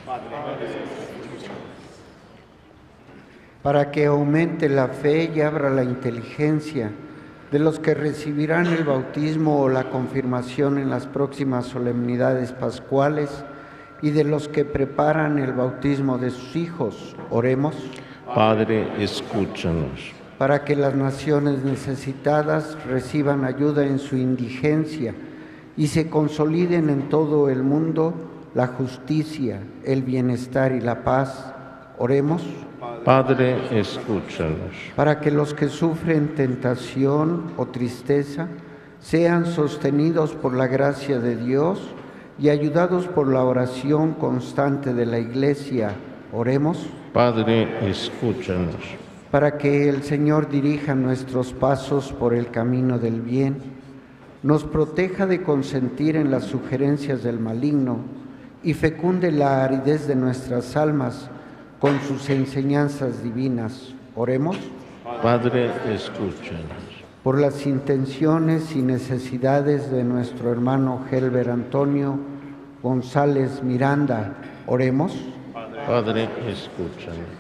Para que aumente la fe y abra la inteligencia de los que recibirán el bautismo o la confirmación en las próximas solemnidades pascuales y de los que preparan el bautismo de sus hijos, oremos. Padre, escúchanos. Para que las naciones necesitadas reciban ayuda en su indigencia y se consoliden en todo el mundo la justicia, el bienestar y la paz, oremos. Padre, escúchanos. Para que los que sufren tentación o tristeza sean sostenidos por la gracia de Dios y ayudados por la oración constante de la Iglesia, oremos. Padre, escúchanos. Para que el Señor dirija nuestros pasos por el camino del bien, nos proteja de consentir en las sugerencias del maligno y fecunde la aridez de nuestras almas con sus enseñanzas divinas, oremos. Padre, escúchanos. Por las intenciones y necesidades de nuestro hermano Helber Antonio González Miranda, oremos. Padre, escúchanos.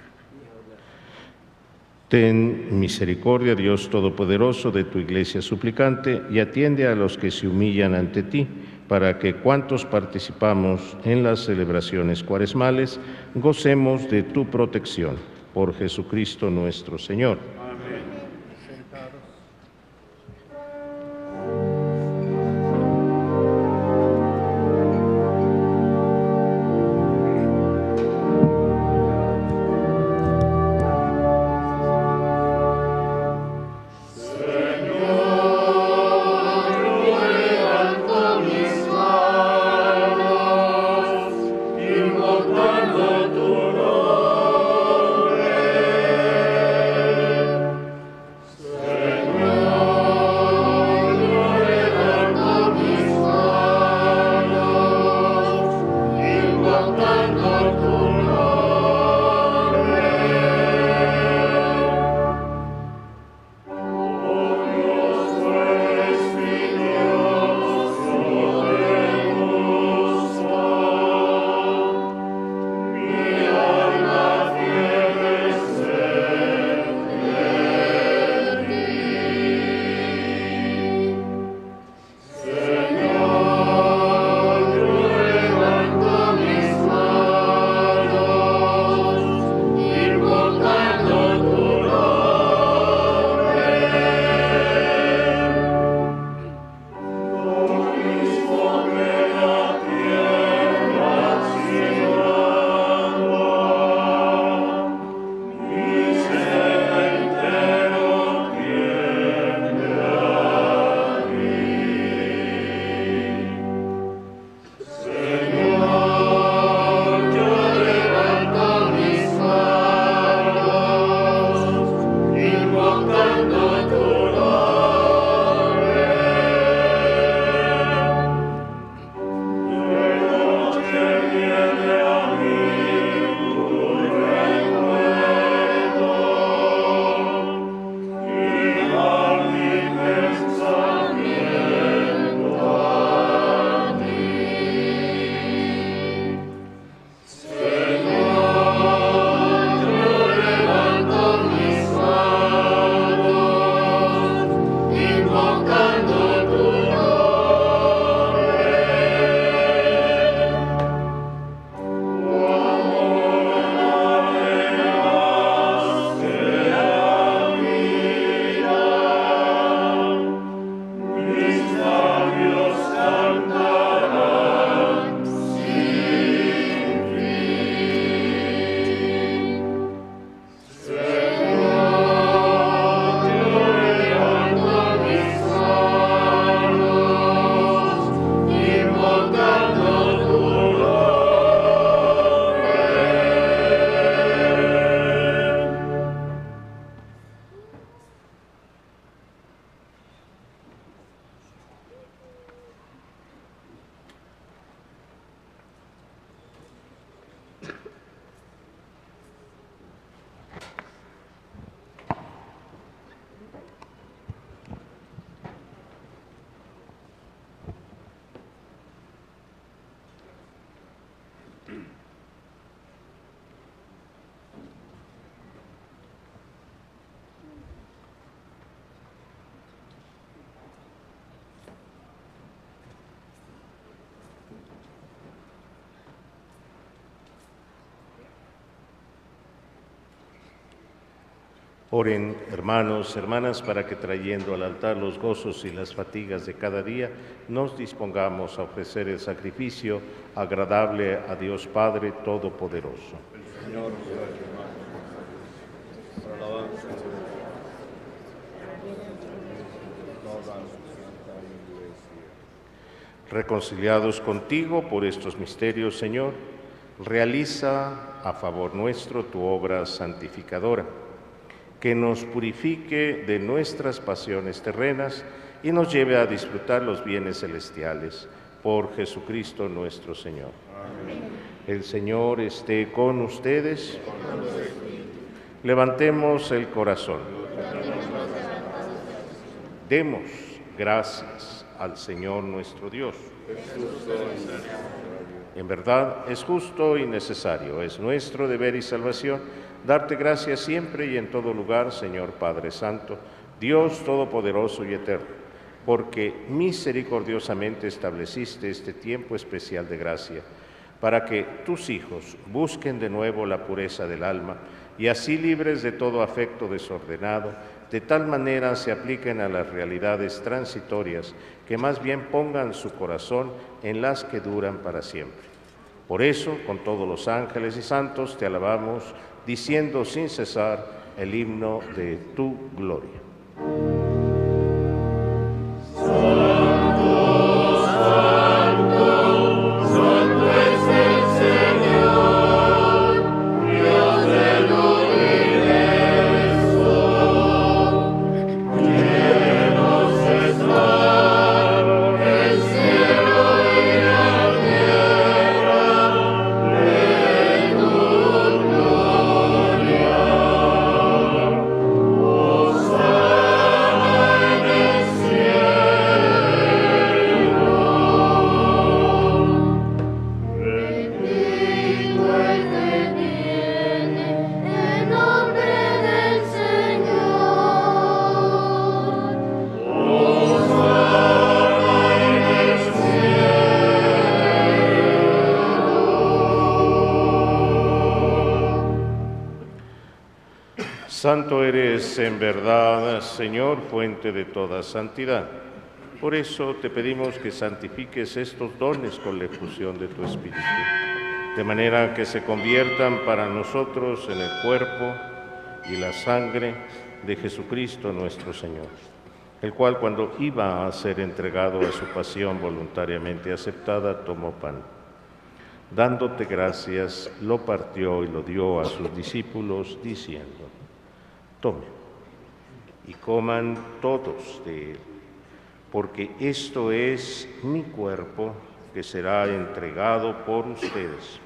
Ten misericordia, Dios Todopoderoso, de tu Iglesia suplicante, y atiende a los que se humillan ante ti, para que cuantos participamos en las celebraciones cuaresmales, gocemos de tu protección. Por Jesucristo nuestro Señor. Invocando tu nombre, Oren, hermanos, hermanas, para que trayendo al altar los gozos y las fatigas de cada día, nos dispongamos a ofrecer el sacrificio agradable a Dios Padre Todopoderoso. El Señor sea para alabanza Reconciliados contigo por estos misterios, Señor, realiza a favor nuestro tu obra santificadora, que nos purifique de nuestras pasiones terrenas y nos lleve a disfrutar los bienes celestiales. Por Jesucristo nuestro Señor. Amén. El Señor esté con ustedes. Levantemos el corazón. Demos gracias al Señor nuestro Dios. En verdad es justo y necesario, es nuestro deber y salvación darte gracias siempre y en todo lugar, Señor Padre Santo, Dios Todopoderoso y Eterno, porque misericordiosamente estableciste este tiempo especial de gracia, para que tus hijos busquen de nuevo la pureza del alma y así libres de todo afecto desordenado, de tal manera se apliquen a las realidades transitorias que más bien pongan su corazón en las que duran para siempre. Por eso, con todos los ángeles y santos, te alabamos, diciendo sin cesar el himno de tu gloria. Santo eres en verdad, Señor, fuente de toda santidad. Por eso te pedimos que santifiques estos dones con la efusión de tu Espíritu, de manera que se conviertan para nosotros en el cuerpo y la sangre de Jesucristo nuestro Señor, el cual cuando iba a ser entregado a su pasión voluntariamente aceptada, tomó pan. Dándote gracias, lo partió y lo dio a sus discípulos, diciendo: tomen y coman todos de él, porque esto es mi cuerpo que será entregado por ustedes.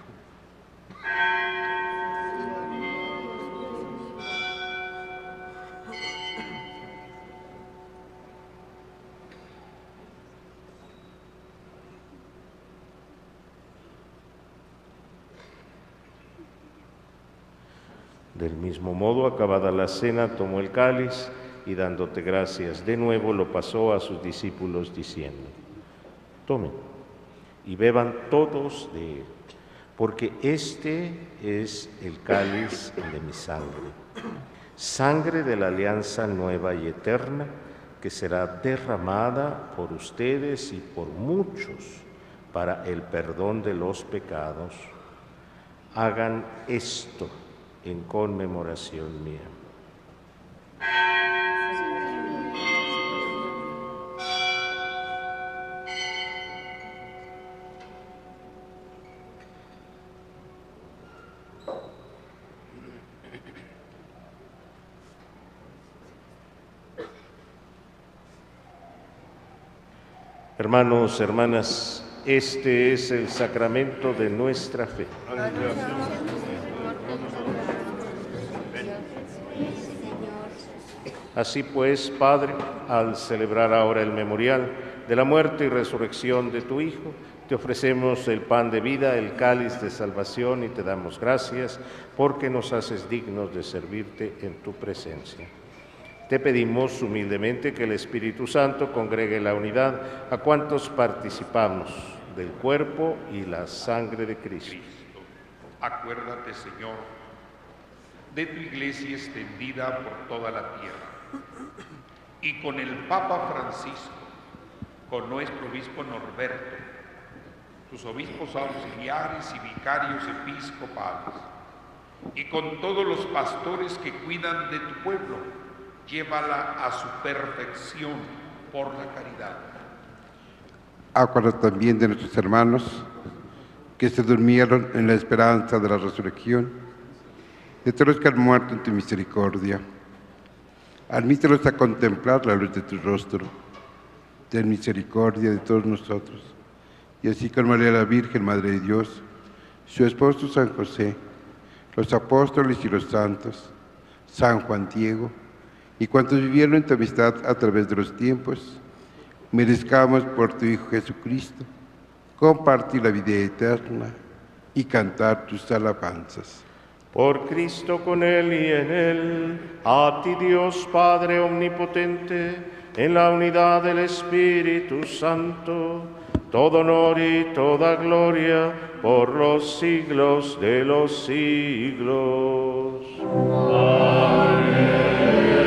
Del mismo modo, acabada la cena, tomó el cáliz y dándote gracias de nuevo lo pasó a sus discípulos diciendo: tomen y beban todos de él, porque este es el cáliz de mi sangre, sangre de la alianza nueva y eterna, que será derramada por ustedes y por muchos para el perdón de los pecados. Hagan esto en conmemoración mía. Hermanos, hermanas, este es el sacramento de nuestra fe. Así pues, Padre, al celebrar ahora el memorial de la muerte y resurrección de tu Hijo, te ofrecemos el pan de vida, el cáliz de salvación y te damos gracias porque nos haces dignos de servirte en tu presencia. Te pedimos humildemente que el Espíritu Santo congregue la unidad a cuantos participamos del cuerpo y la sangre de Cristo. Acuérdate, Señor, de tu iglesia extendida por toda la tierra, y con el Papa Francisco, con nuestro obispo Norberto, tus obispos auxiliares y vicarios episcopales, y con todos los pastores que cuidan de tu pueblo, llévala a su perfección por la caridad. Acuérdate también de nuestros hermanos que se durmieron en la esperanza de la resurrección, de todos los que han muerto en tu misericordia. Admítelos a contemplar la luz de tu rostro, ten misericordia de todos nosotros, y así con María la Virgen, Madre de Dios, su esposo San José, los apóstoles y los santos, San Juan Diego, y cuantos vivieron en tu amistad a través de los tiempos, merezcamos por tu Hijo Jesucristo compartir la vida eterna y cantar tus alabanzas. Por Cristo, con Él y en Él, a ti Dios Padre Omnipotente, en la unidad del Espíritu Santo, todo honor y toda gloria por los siglos de los siglos. Amén.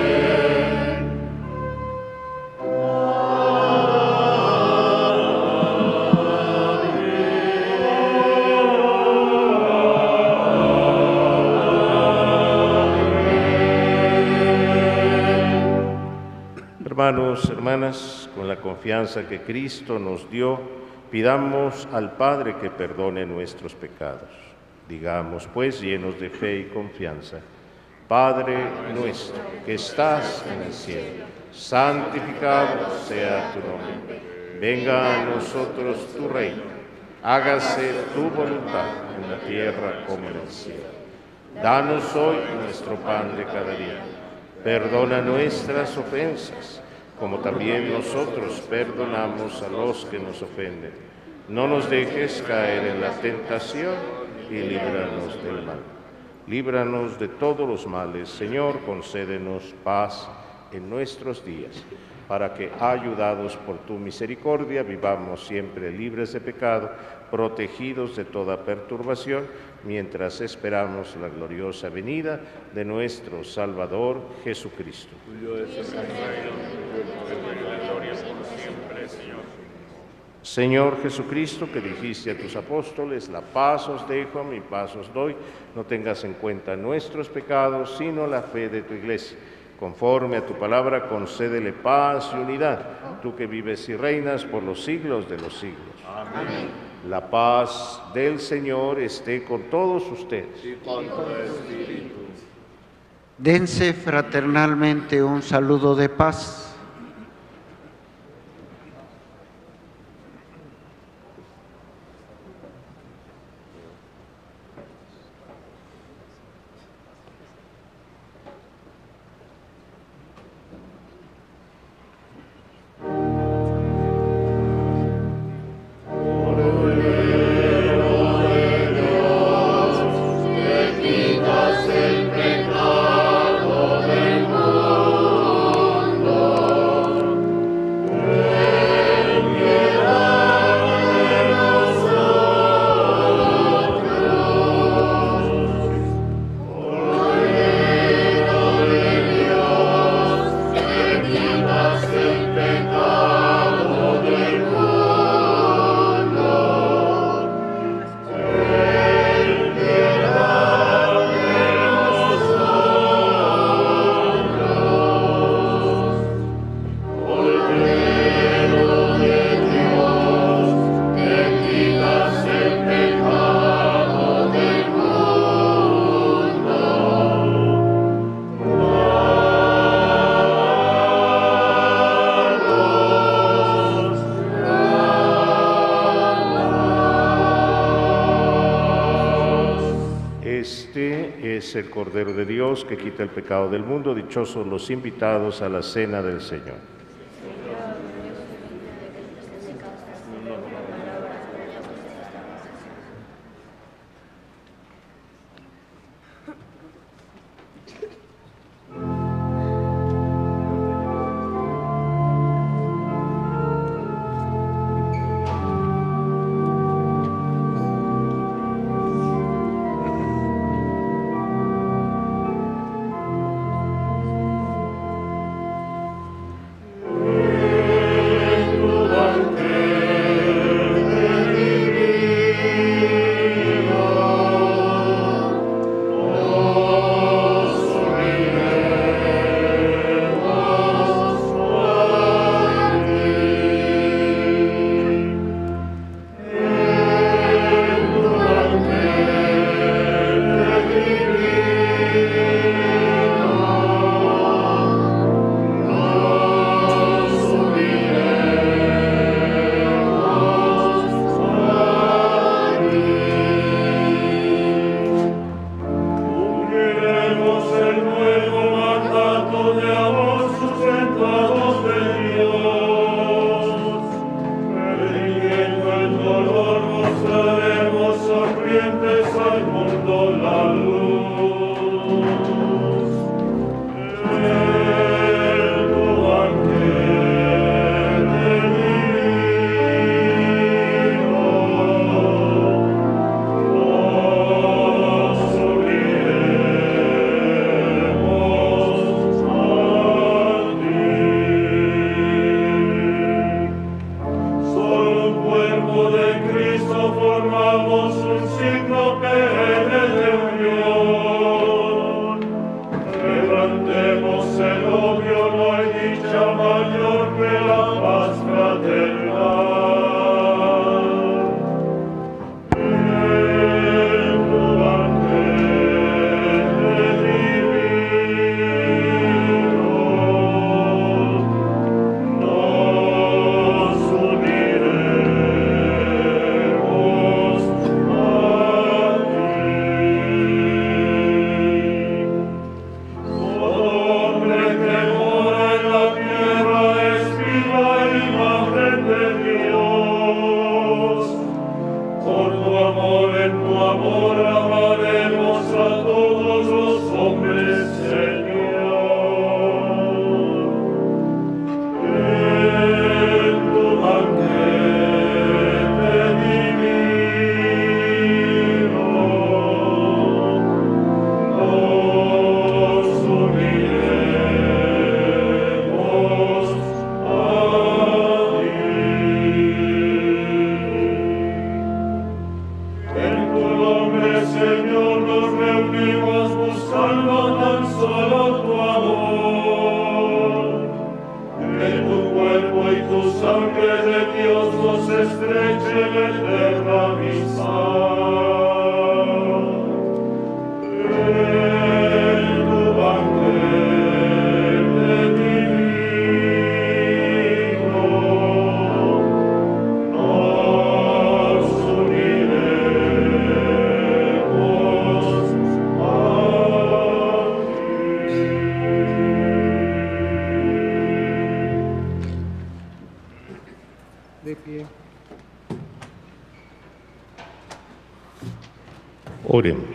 Hermanos, hermanas, con la confianza que Cristo nos dio, pidamos al Padre que perdone nuestros pecados. Digamos, pues, llenos de fe y confianza: Padre nuestro, que estás en el cielo, santificado sea tu nombre. Venga a nosotros tu reino. Hágase tu voluntad en la tierra como en el cielo. Danos hoy nuestro pan de cada día. Perdona nuestras ofensas, como también nosotros perdonamos a los que nos ofenden. No nos dejes caer en la tentación y líbranos del mal. Líbranos de todos los males, Señor, concédenos paz en nuestros días, para que, ayudados por tu misericordia, vivamos siempre libres de pecado, protegidos de toda perturbación, mientras esperamos la gloriosa venida de nuestro Salvador Jesucristo. Tuyo es el reino, el poder y la gloria por siempre, Señor. Señor Jesucristo, que dijiste a tus apóstoles: la paz os dejo, mi paz os doy, no tengas en cuenta nuestros pecados, sino la fe de tu iglesia. Conforme a tu palabra, concédele paz y unidad, tú que vives y reinas por los siglos de los siglos. Amén. La paz del Señor esté con todos ustedes. Y con tu espíritu. Dense fraternalmente un saludo de paz. Es el Cordero de Dios que quita el pecado del mundo. Dichosos los invitados a la cena del Señor. Oremos.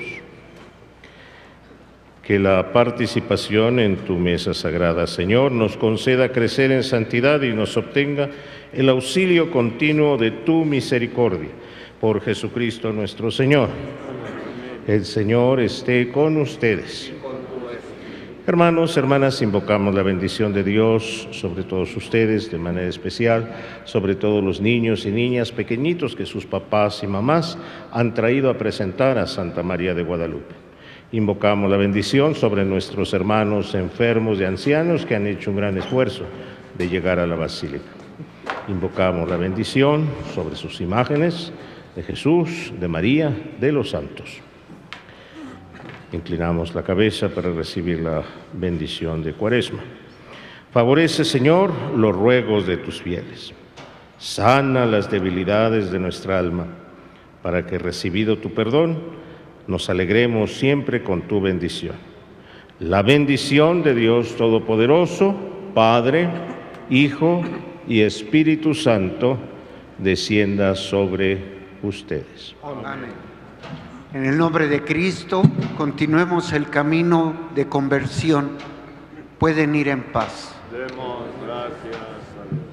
Que la participación en tu mesa sagrada, Señor, nos conceda crecer en santidad y nos obtenga el auxilio continuo de tu misericordia. Por Jesucristo nuestro Señor. El Señor esté con ustedes. Hermanos, hermanas, invocamos la bendición de Dios sobre todos ustedes, de manera especial, sobre todos los niños y niñas pequeñitos que sus papás y mamás han traído a presentar a Santa María de Guadalupe. Invocamos la bendición sobre nuestros hermanos enfermos y ancianos que han hecho un gran esfuerzo de llegar a la Basílica. Invocamos la bendición sobre sus imágenes de Jesús, de María, de los santos. Inclinamos la cabeza para recibir la bendición de Cuaresma. Favorece, Señor, los ruegos de tus fieles. Sana las debilidades de nuestra alma, para que, recibido tu perdón, nos alegremos siempre con tu bendición. La bendición de Dios Todopoderoso, Padre, Hijo y Espíritu Santo, descienda sobre ustedes. Amén. En el nombre de Cristo, continuemos el camino de conversión. Pueden ir en paz. Demos gracias a Dios.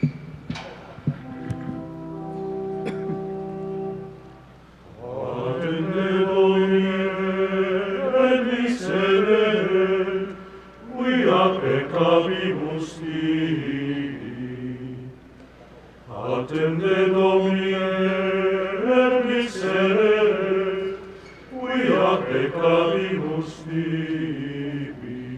Attende Domine et miserere, quia peccavimus tibi. Attende Domine et miserere, quia peccavimus tibi.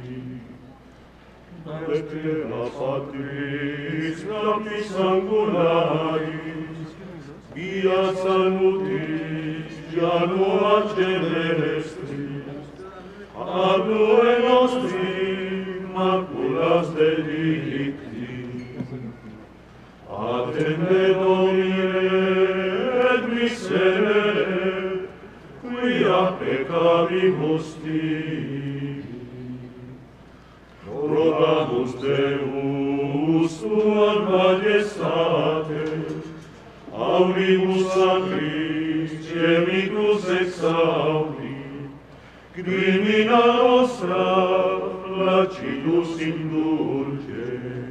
Vestera Patris, lapis angularis, via salutis, janua celestris, ablu e nostri maculas delicti. Attende Domine et miserere, quia peccavimus tibi. Rogamus Deus, tuam majestate, auribus sacris, gemitus exaudi, crimina nostra, placidus indulge.